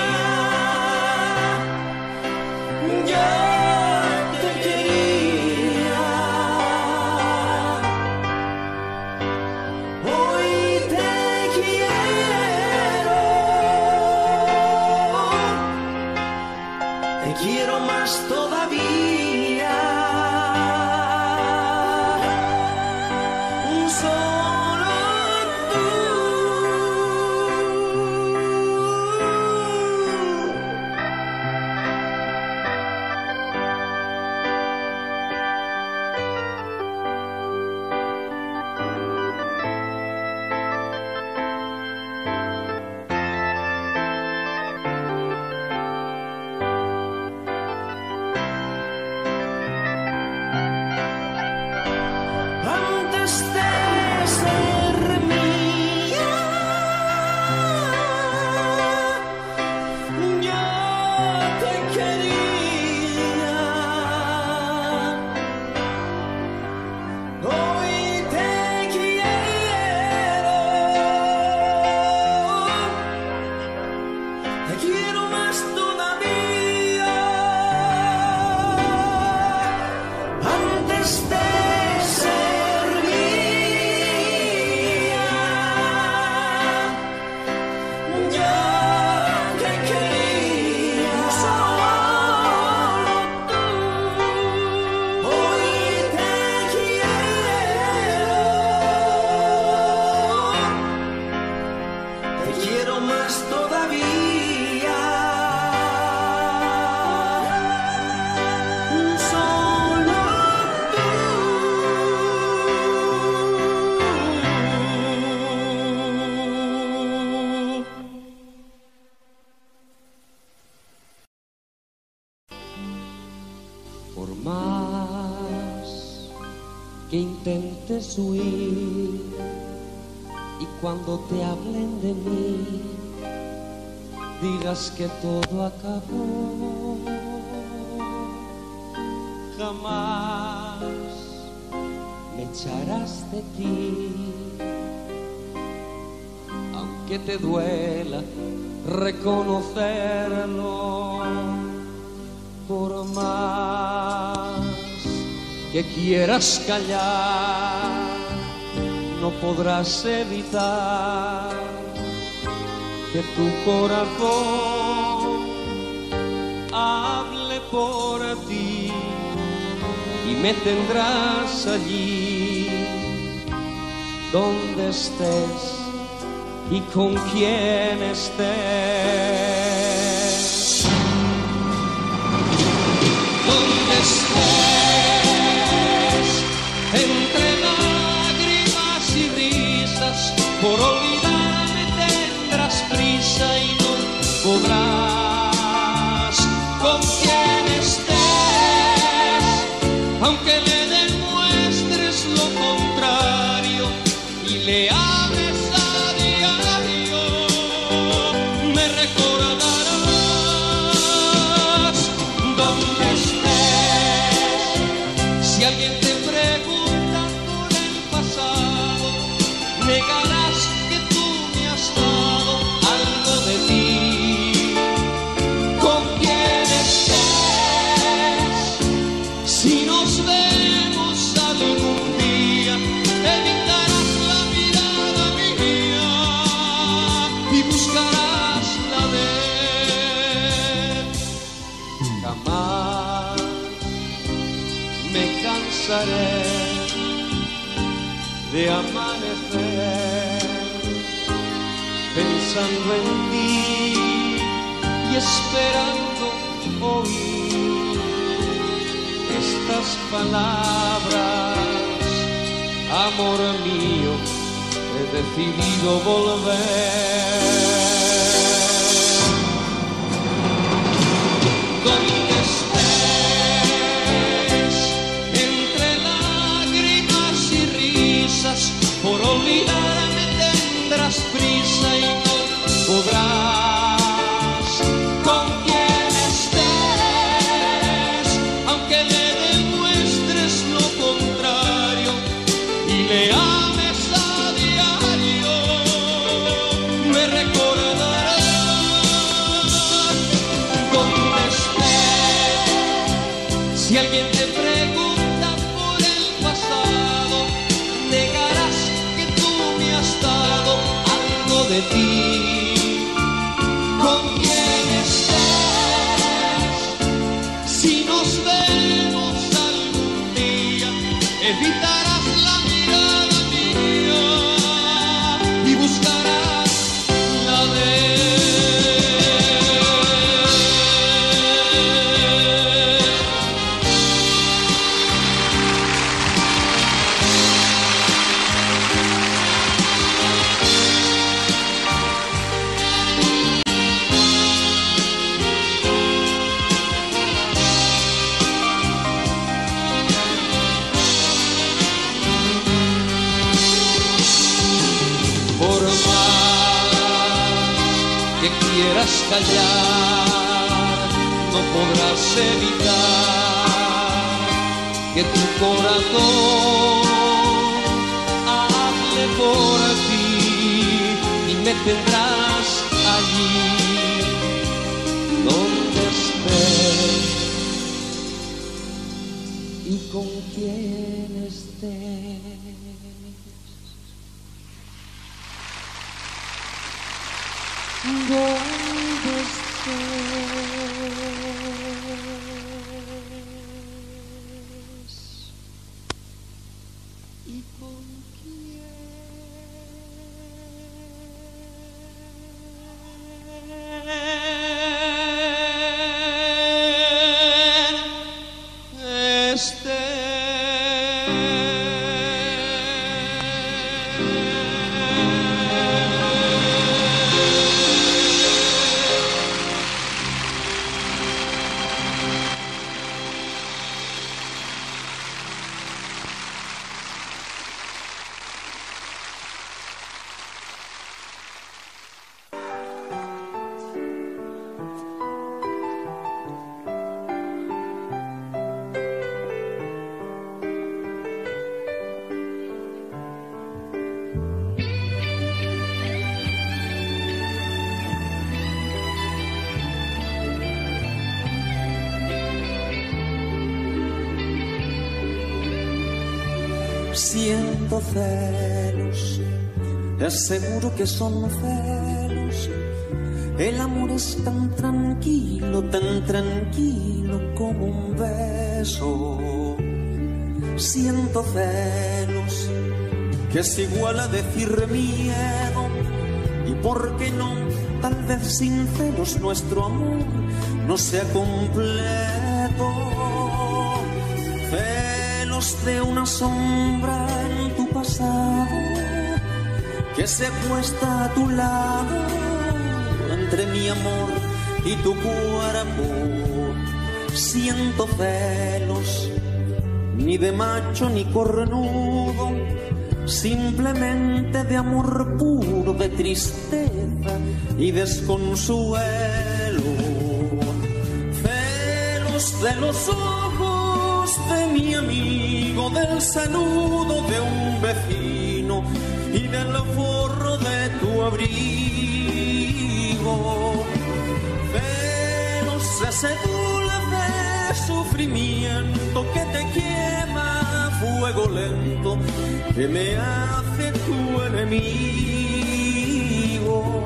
yo te quería. Hoy te quiero, te quiero más todavía. Solo tú. Antes de ser mía, yo te quería. Hoy te quiero, te quiero más todavía. Antes de ser mía, yo te quería. Solo tú. Hoy te quiero, te quiero más todavía. que intentes huir y cuando te hablen de mí digas que todo acabó. Jamás me echarás de ti, aunque te duela reconocerlo. Por más que quieras callar, no podrás evitar que tu corazón hable por ti y me tendrás allí donde estés y con quien estés. Donde estés, entre lágrimas y risas, por olvidarme tendrás prisa y no podrás. Con quien estés, aunque le demuestres lo contrario y le ames a diario, me recordarás. Donde estés, si alguien te pregunta por el pasado, negarás que tú me has dado algo de ti. Con quien estés, si nos vemos algún día, evitarás la mirada mía y buscarás la de él. Jamás me cansaré de amanecer pensando en ti y esperando oír estas palabras. Amor mío, he decidido volver. Donde estés, entre lágrimas y risas, por olvidarme tendrás prisa y no podrás. Con quien estés, aunque le demuestres lo contrario y le ames a diario, me recordarás. Donde estés, si alguien te pregunta por el pasado, negarás que tú me has dado algo de ti. Con quien estés, si nos vemos algún día, evitarás la mirada mía y buscarás la de quieras callar, no podrás evitar que tu corazón hable por ti y me tendrás allí donde estés y con quien estés. Donde estés y con quién estés. Siento celos, es seguro que son celos. El amor es tan tranquilo, tan tranquilo como un beso. Siento celos, que es igual a decir miedo. Y por qué no, tal vez sin celos nuestro amor no sea completo. Celos de una sombra en tu pasado que se acuesta a tu lado entre mi amor y tu cuerpo. Siento celos, ni de macho ni cornudo, simplemente de amor puro, de tristeza y desconsuelo. Celos de los ojos de mi amigo, del saludo de un vecino y del forro de tu abrigo. Celos ese dulce sufrimiento que te quema a fuego lento, que me hace tu enemigo.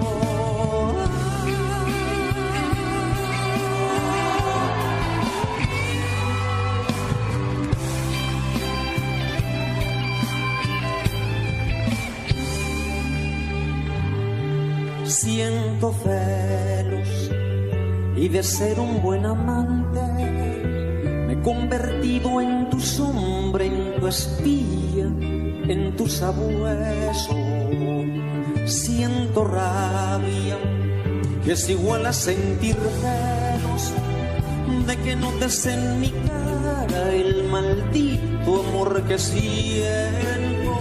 Siento celos y de ser un buen amante me he convertido en tu sombra, en tu espía, en tu sabueso. Siento rabia, que es igual a sentir celos, de que no des en mi cara el maldito amor que siento.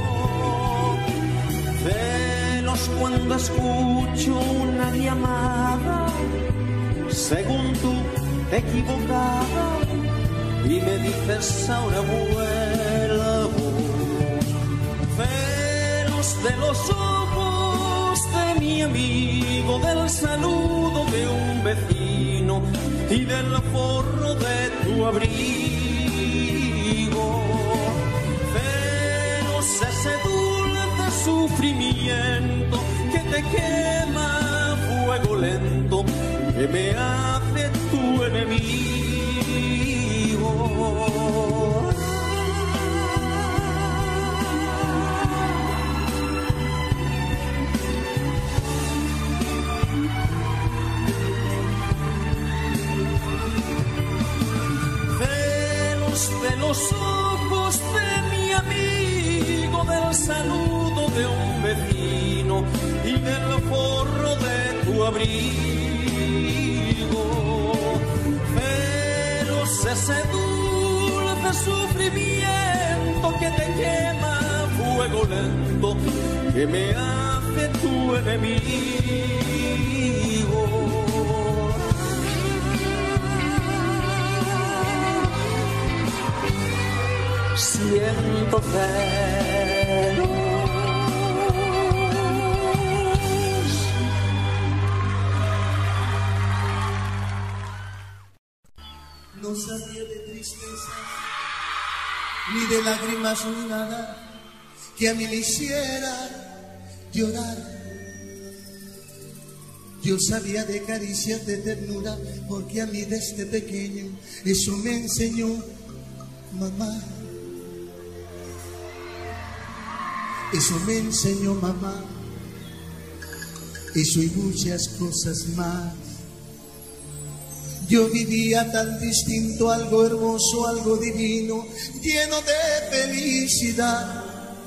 Celos cuando escucho una llamada, según tú, equivocada, y me dices ahora vuelvo. Celos de los ojos de mi amigo, del saludo de un vecino y del forro de tu abrigo. Celos ese dulce sufrimiento que te quema a fuego lento, que me hace tu enemigo. Celos de los ojos de mi amigo, del saludo de un vecino y del forro de tu abrigo. Celos ese dulce sufrimiento que te quema a fuego lento, que me hace tu enemigo. Siento celos. No sabía de tristeza, ni de lágrimas ni nada que a mí me hiciera llorar. Yo sabía de caricias de ternura, porque a mí desde pequeño eso me enseñó mamá. Eso me enseñó mamá, eso y muchas cosas más. Yo vivía tan distinto, algo hermoso, algo divino, lleno de felicidad.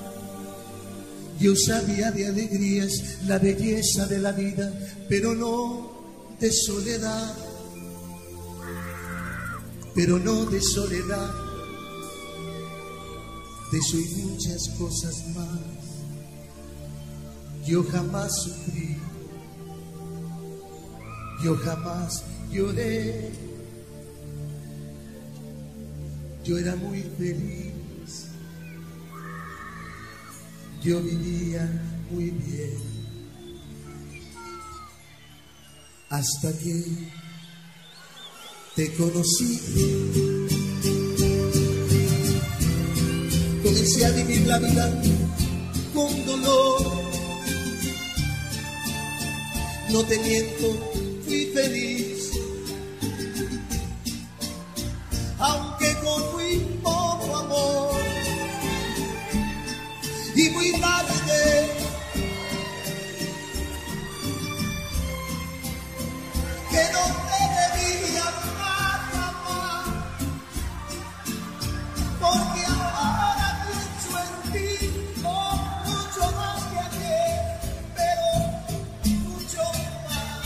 Yo sabía de alegrías, la belleza de la vida, pero no de soledad, pero no de soledad, de eso y muchas cosas más. Yo jamás sufrí, yo jamás lloré, yo era muy feliz, yo vivía muy bien, hasta que te conocí. Comencé Comencé a vivir la vida con dolor. No te miento, fui feliz, aunque con muy poco amor. Y muy tarde que no te debía más amar, porque ahora pienso en ti, oh, mucho más que ayer, pero mucho más.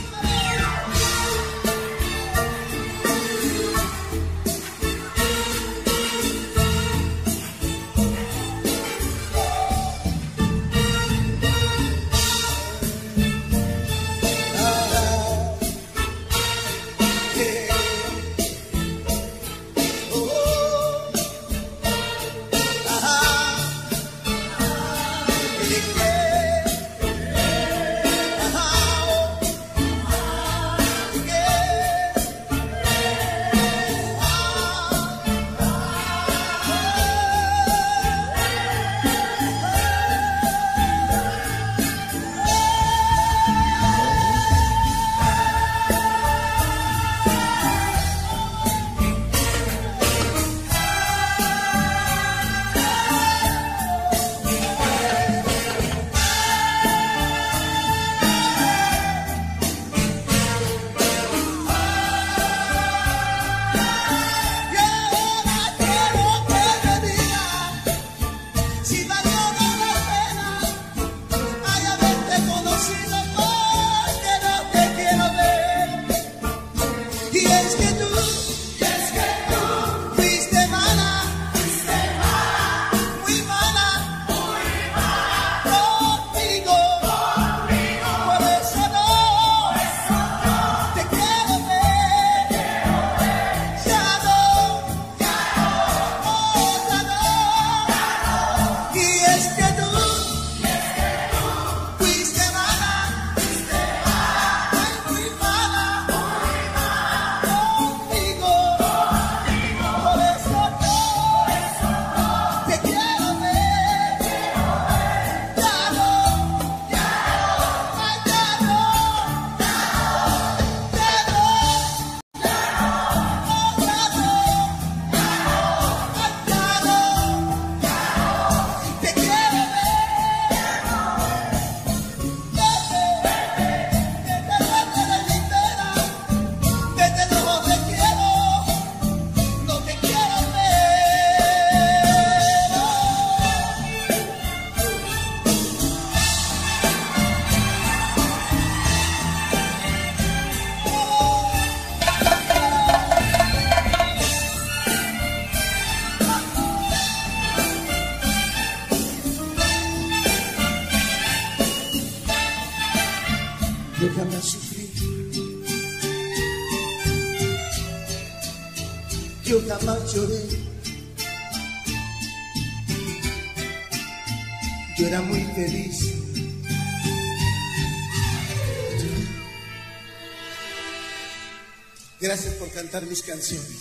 Yo jamás sufrí, yo jamás lloré, yo era muy feliz. Gracias por cantar mis canciones.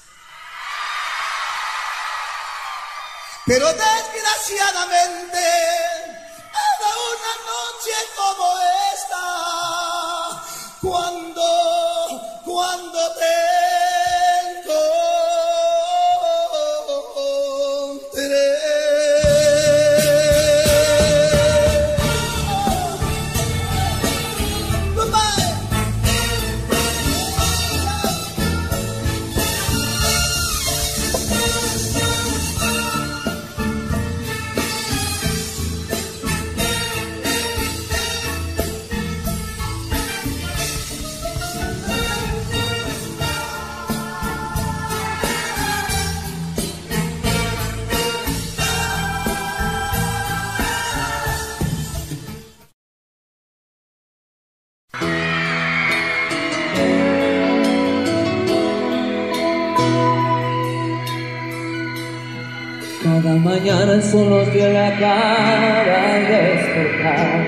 Pero desgraciadamente, era una noche como esta, cuando, cuando te encontré. Cada mañana el sol nos dio la cara al despertar.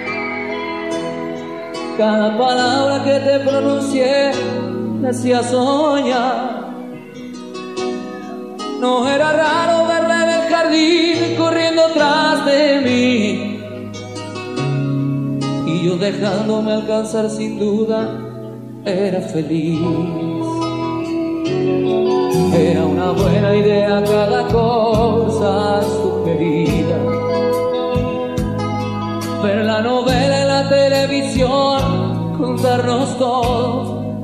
Cada palabra que te pronuncié me hacía soñar. No era raro verla en el jardín jardín corriendo tras de mí, y yo dejándome alcanzar sin duda era feliz. Era una buena idea cada cosa sugerida, ver la novela en la televisión, contarnos todo,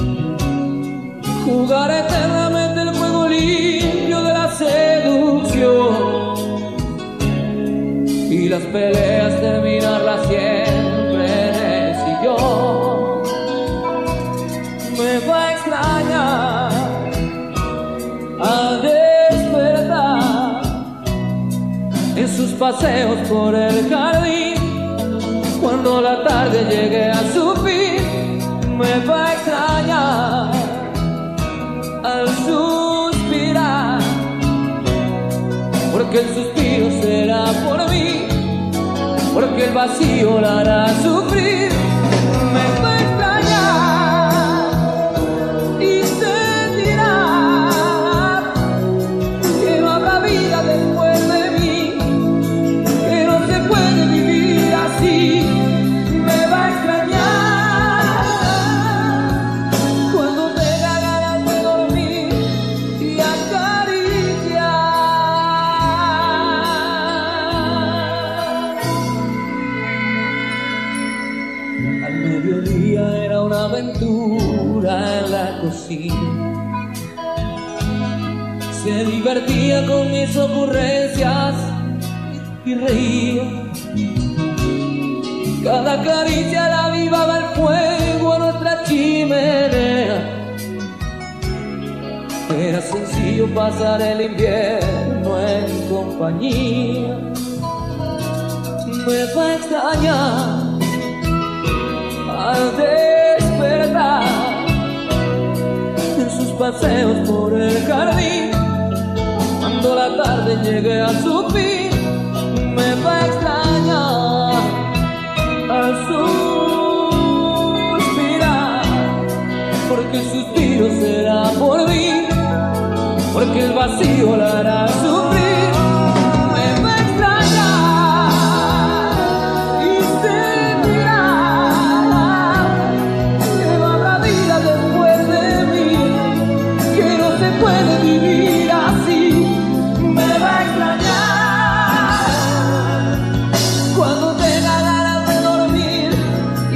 jugar eternamente el juego limpio de la seducción, y las peleas terminarlas siempre en el sillón. Me va a extrañar al despertar en sus paseos por el jardín, cuando la tarde llegue a su fin. Me va a extrañar al suspirar, porque el suspiro será por mí, porque el vacío la hará sufrir. Me va a extrañar y sentirá que no habrá vida después de mí, que no se puede vivir así. Me va a extrañar cuando tenga ganas de dormir y acariciar. Al mediodía era una aventura en la cocina, se divertía con mis ocurrencias y reía. Cada caricia la avivaba el fuego a nuestra chimenea. Era sencillo pasar el invierno en compañía. Me va a extrañar al despertar en sus paseos por el jardín, cuando la tarde llegue a su fin. Me va a extrañar al suspirar, porque el suspiro será por mí, porque el vacío la hará sufrir. Me va a extrañar y sentirá que no habrá vida después de mí, que no se puede vivir así. Me va a extrañar cuando tenga ganas de dormir y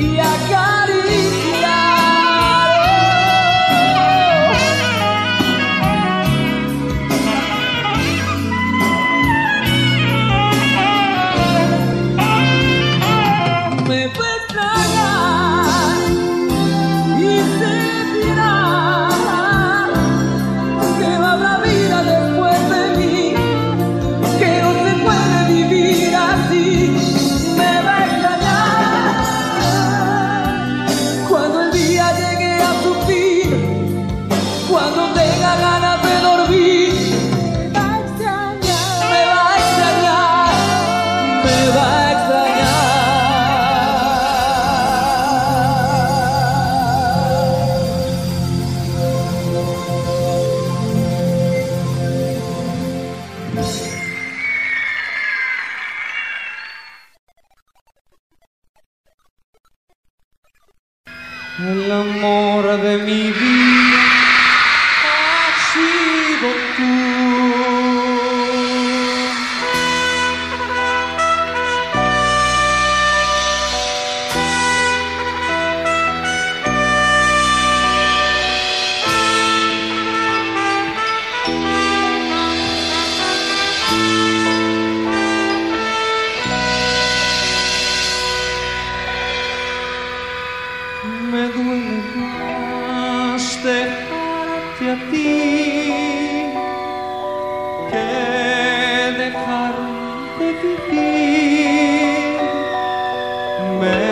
acariciar. Me va a extrañar y sentirá que no habrá vida después de mí, que no se puede vivir así. Me va a extrañar cuando el día llegue a su fin, cuando tenga ganas de dormir. Me va a extrañar, me va a extrañar, me va a extrañar. El amor de mi vida has sido tú. Me duele más dejarte a ti que dejar de vivir. Me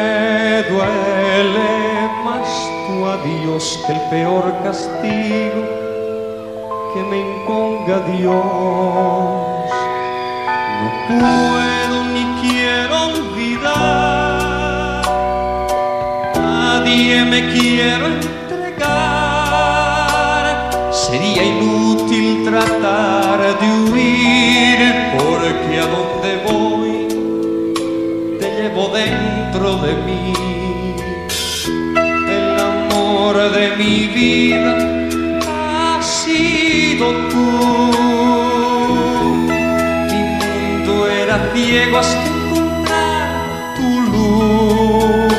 duele más tu adiós que el peor castigo que me imponga Dios. No puedo ni quiero olvidar, nadie me quiero entregar. Sería inútil tratar de huir mi vida has sido tú. Mi mundo era ciego hasta encontrar tu luz.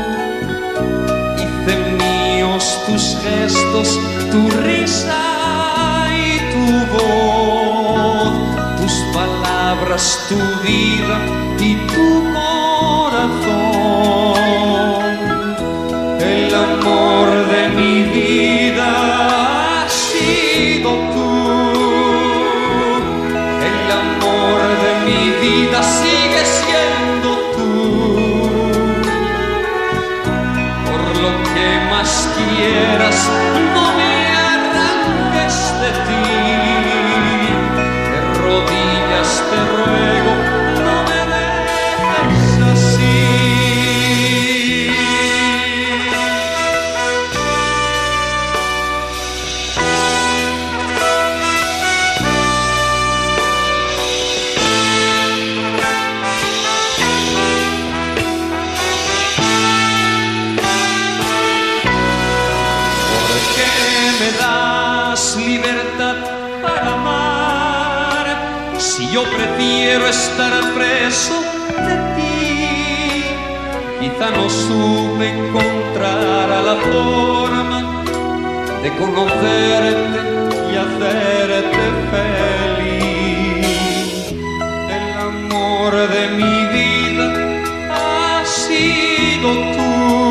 Hice míos tus gestos, tu risa y tu voz, tus palabras, tu vida y tu corazón. El amor de mi vida has sido tú. El amor de mi vida sigue siendo tú. Por lo que más quieras, no me arranques de ti. De rodillas te ruego, no me dejes así. Me das libertad para amar, si yo prefiero estar preso de ti. Quizá no supe encontrar a la forma de conocerte y hacerte feliz. El amor de mi vida ha sido tú.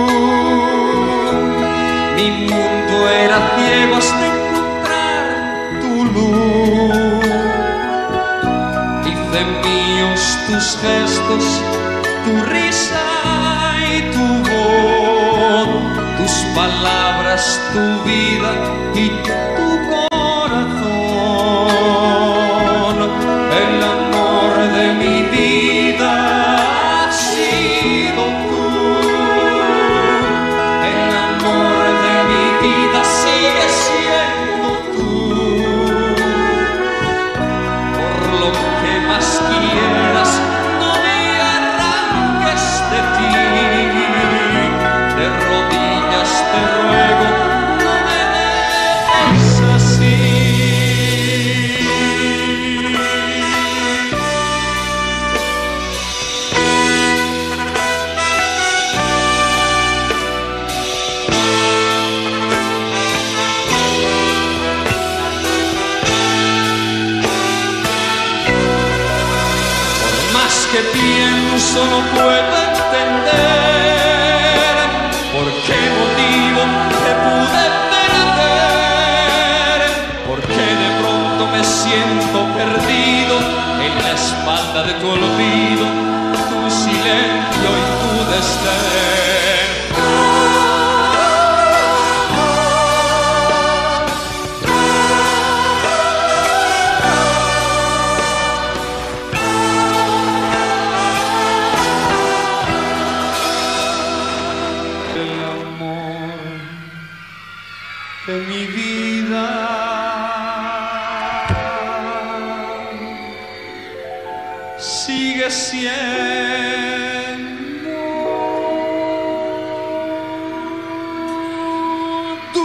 Mi mundo era ciego hasta encontrar tu luz. Hice míos tus gestos, tu risa y tu voz, tus palabras, tu vida y tu corazón. El amor de mi vida ha sido tú. El amor de mi vida sigue siendo tú. Por lo que más quieras, no me arranques de ti. De rodillas te ruego, no me dejes así. Que pienso no puedo entender por qué motivo te pude perder, porque de pronto me siento perdido en la espalda de tu olvido, tu silencio y tu desdén. De mi vida sigue siendo tú.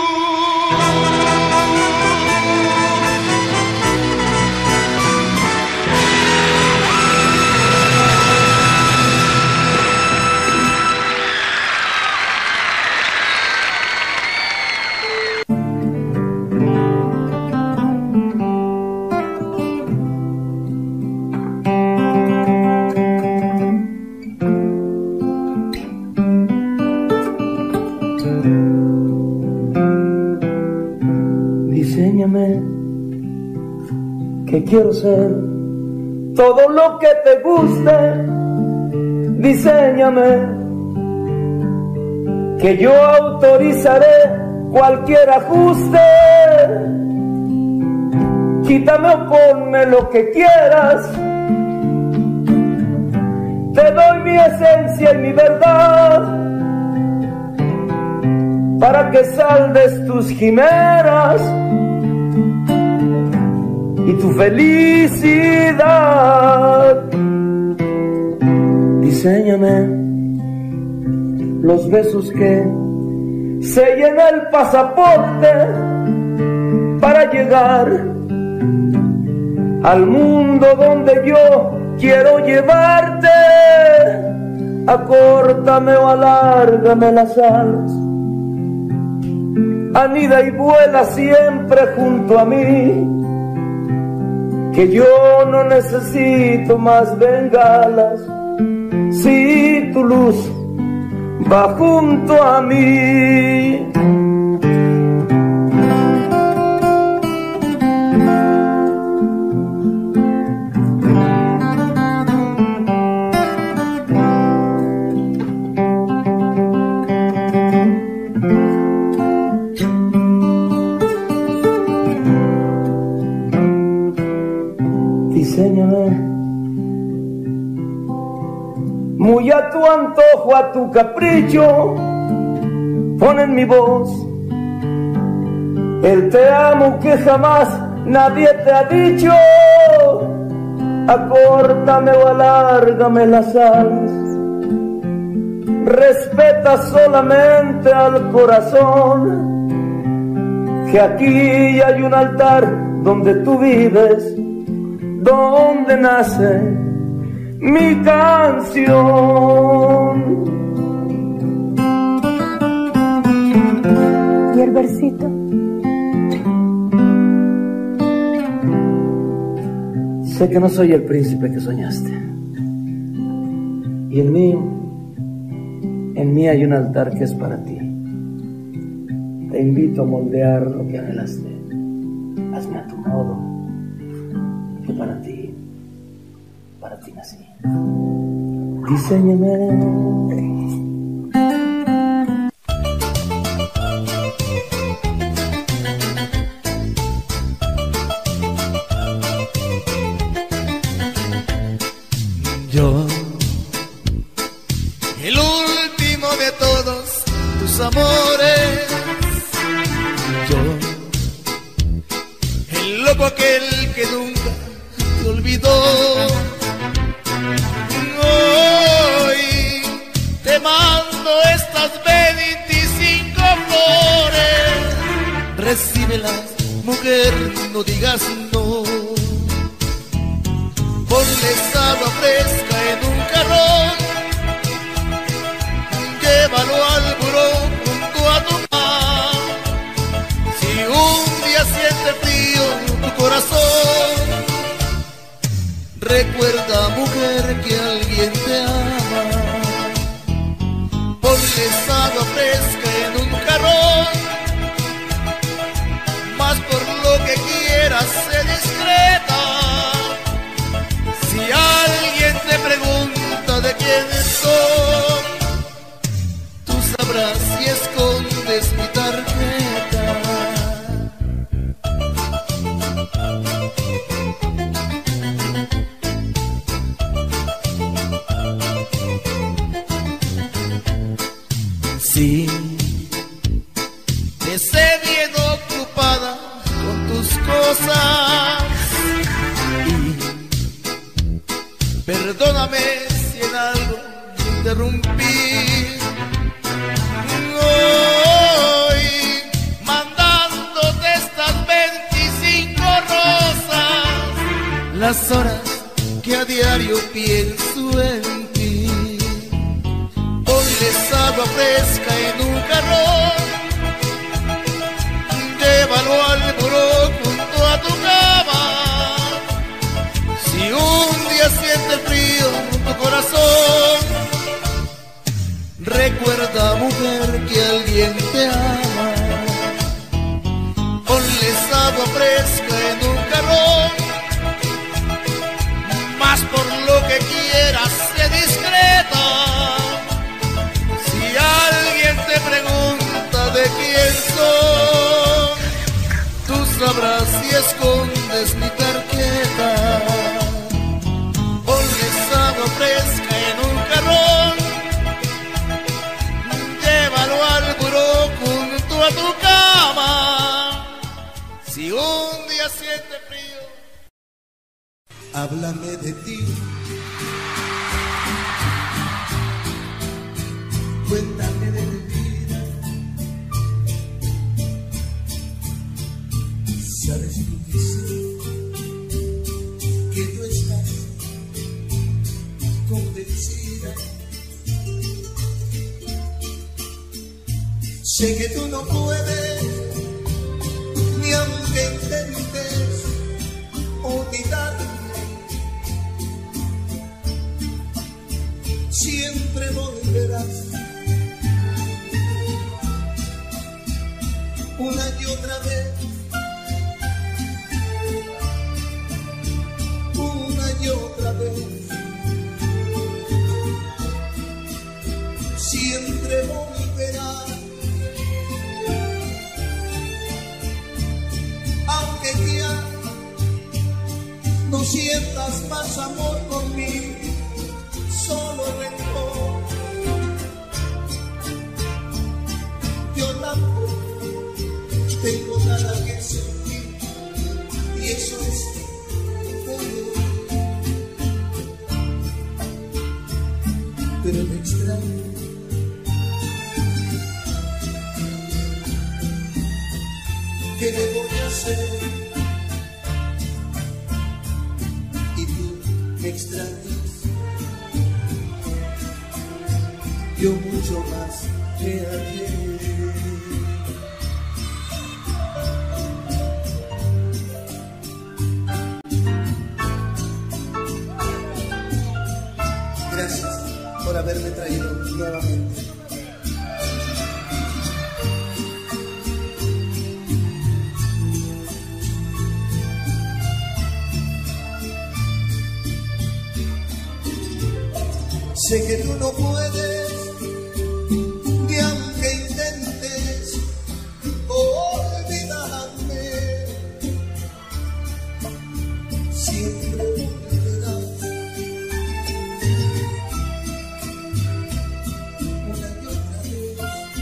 Que quiero ser todo lo que te guste, diséñame, que yo autorizaré cualquier ajuste. Quítame o ponme lo que quieras, te doy mi esencia y mi verdad, para que saldes tus quimeras y tu felicidad. Diséñame los besos que se llena el pasaporte para llegar al mundo donde yo quiero llevarte. Acórtame o alárgame las alas, anida y vuela siempre junto a mí, que yo no necesito más bengalas si tu luz va junto a mí. Muy a tu antojo, a tu capricho, pon en mi voz el te amo que jamás nadie te ha dicho. Acórtame o alárgame las alas, respeta solamente al corazón, que aquí hay un altar donde tú vives, donde nace mi canción. ¿Y el versito? Sé que no soy el príncipe que soñaste, y en mí, en mí hay un altar que es para ti. Te invito a moldear lo que anhelaste. Hazme a tu modo, que para ti, para ti nací. Diseñame. Yo, el último de todos tus amores. Yo, el loco aquel que nunca te olvidó. Hoy te mando estas veinticinco flores. Recíbelas, mujer, no digas no. Ponles agua fresca en un jarrón, llévalo al buró junto a tu mar. Si un día siente frío tu corazón, recuerda, mujer, que alguien te ama. Ponles agua fresca en un jarrón, más por lo que quieras, sé discreta. Si alguien te pregunta de quiénes son, tú sabrás si escondes mi tarjeta. Sí, te sé bien ocupada con tus cosas. Perdóname si en algo te interrumpí. Hoy mandándote estas veinticinco rosas, las horas que a diario pienso en ti. Ponles agua fresca en un jarrón, llévalo al buró junto a tu cama. Si un día siente frío tu corazón, recuerda, mujer, que alguien te ama. Ponles agua fresca en un jarrón, más por lo que quieras, sé discreta. Si alguien te pregunta de quién soy, tú sabrás si escondes mi tarjeta. Agua fresca en un jarrón, llévalo al buró junto a tu cama. Si un día siente frío, háblame de ti. Cuéntame de mi vida, Sabes tú que sé que tú estás convencida. Sé que tú no puedes, ni aunque intentes olvidarme, siempre volverás una y otra vez, una y otra vez, siempre volverás. Aunque ya no sientas más amor por mí, solo rencor, yo tampoco tengo nada que sentir, y eso es todo. Pero me extraño, ¿qué le voy a hacer? Y tú me extrañas, yo mucho más que ayer. Gracias por haberme traído nuevamente. Sé que tú no puedes, ni aunque intentes olvidarme, siempre volverás una y otra vez,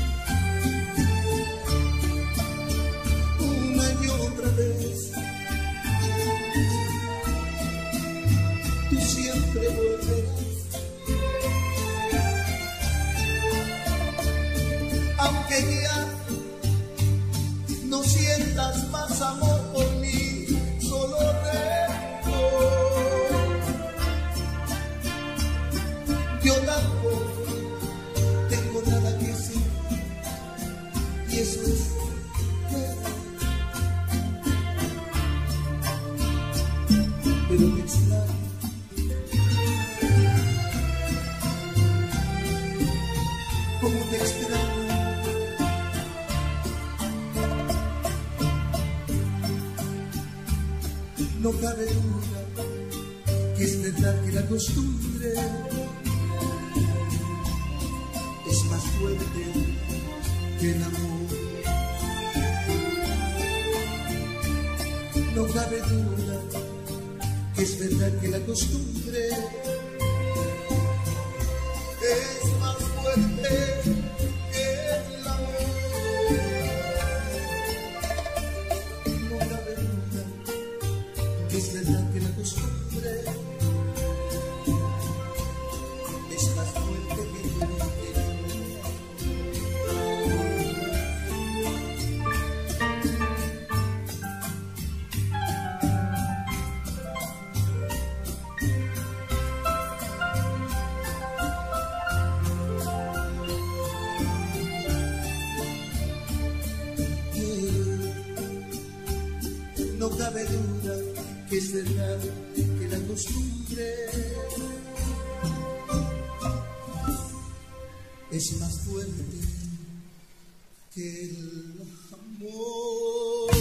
una y otra vez, tú siempre volverás. Aunque ya no sientas más amor por mí, solo rencor, yo tampoco tengo nada que decir, y eso es verdad. Pero me extraño, como te extraño. No cabe duda que es verdad que la costumbre es más fuerte que el amor. No cabe duda que es verdad que la costumbre es más fuerte que el amor. No cabe duda que es verdad que la costumbre es más fuerte que el amor. No cabe duda que es verdad que la costumbre es más fuerte que el amor.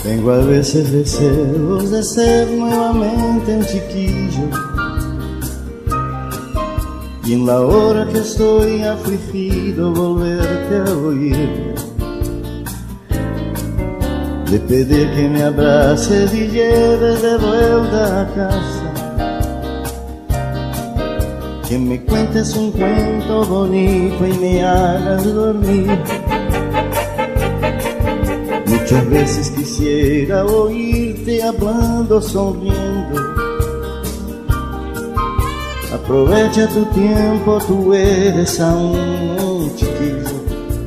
Tengo a veces deseos de ser nuevamente un chiquillo, y en la hora que estoy afligido volverte a oír, de pedir que me abraces y lleves de vuelta a casa, que me cuentes un cuento bonito y me hagas dormir. Muchas veces quisiera oírte hablando, sonriendo. Aprovecha tu tiempo, tú eres aún un chiquillo.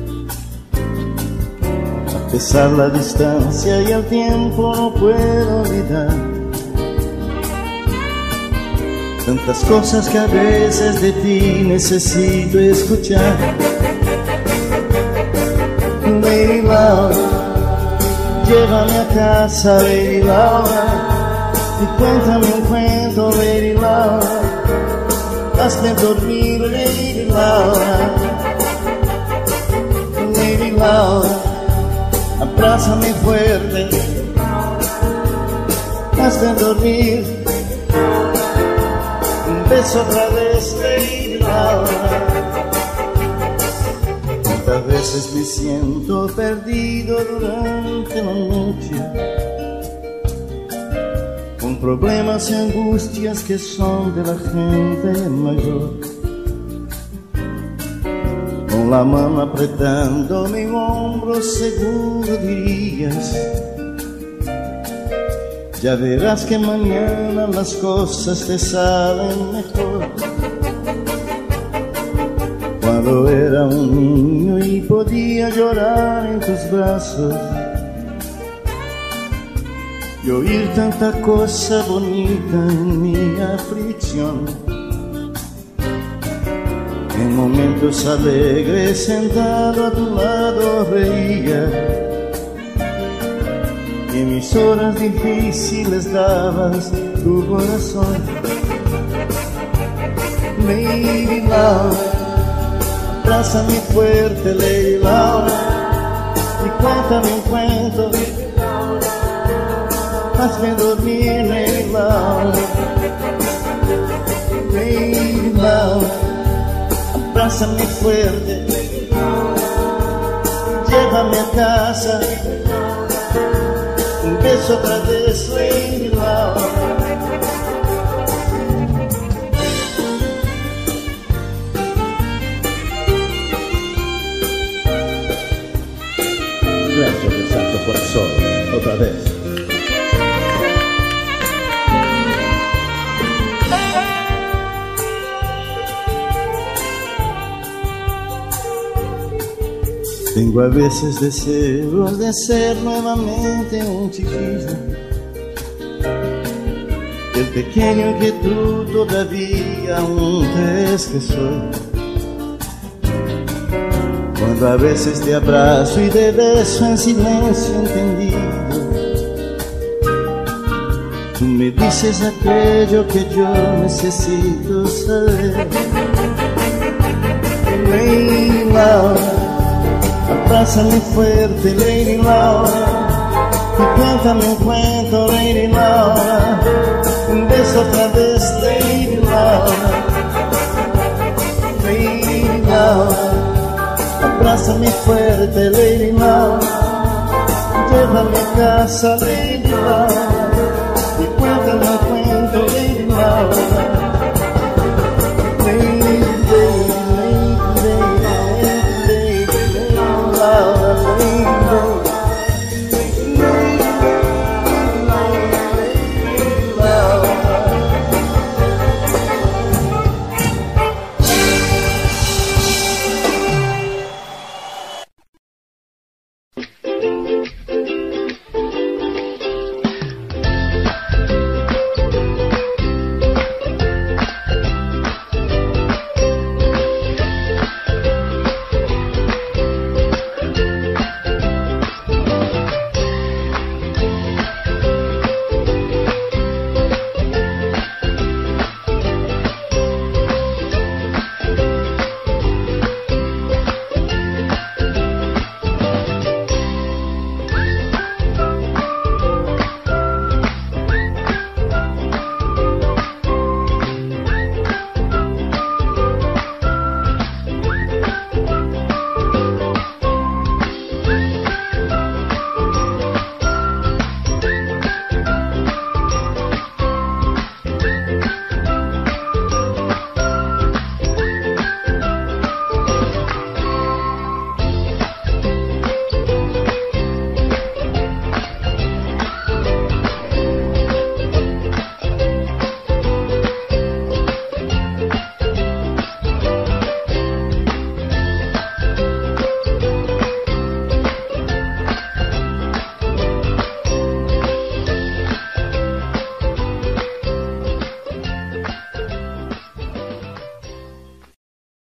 A pesar la distancia y el tiempo no puedo olvidar tantas cosas que a veces de ti necesito escuchar. Lady Laura, llévame a casa, Lady Laura, y cuéntame un cuento, Lady Laura. Hazme dormir, Lady Laura. Lady Laura, abrázame fuerte, hazme dormir. Un beso otra vez, Lady Laura. Tantas veces me siento perdido durante la noche, con problemas y angustias que son de la gente mayor, con la mano apretando mi hombro seguro dirías: ya verás que mañana las cosas te salen mejor. Cuando era un niño y podía llorar en tus brazos y oír tanta cosa bonita en mi aflicción, en momentos alegres sentado a tu lado reía, y en mis horas difíciles dabas tu corazón. Lady Laura, abrázame fuerte, Lady Laura, y cuéntame un cuento, hazme dormir, Lady Laura. Lady Laura, abrázame fuerte, llévame a casa, un beso otra vez, Lady Laura. Gracias, de Santo Corazón, otra vez. Tengo a veces deseos de ser nuevamente un chiquillo, el pequeño que tú todavía aún crees que soy. Cuando a veces te abrazo y te beso en silencio entendido, tú me dices aquello que yo necesito saber. Lady Laura, abrázame fuerte, Lady Laura, y cuéntame un cuento, Lady Laura. Un beso otra vez, Lady Laura. Lady Laura, abrázame fuerte, Lady Laura, llévame a casa, Lady Laura.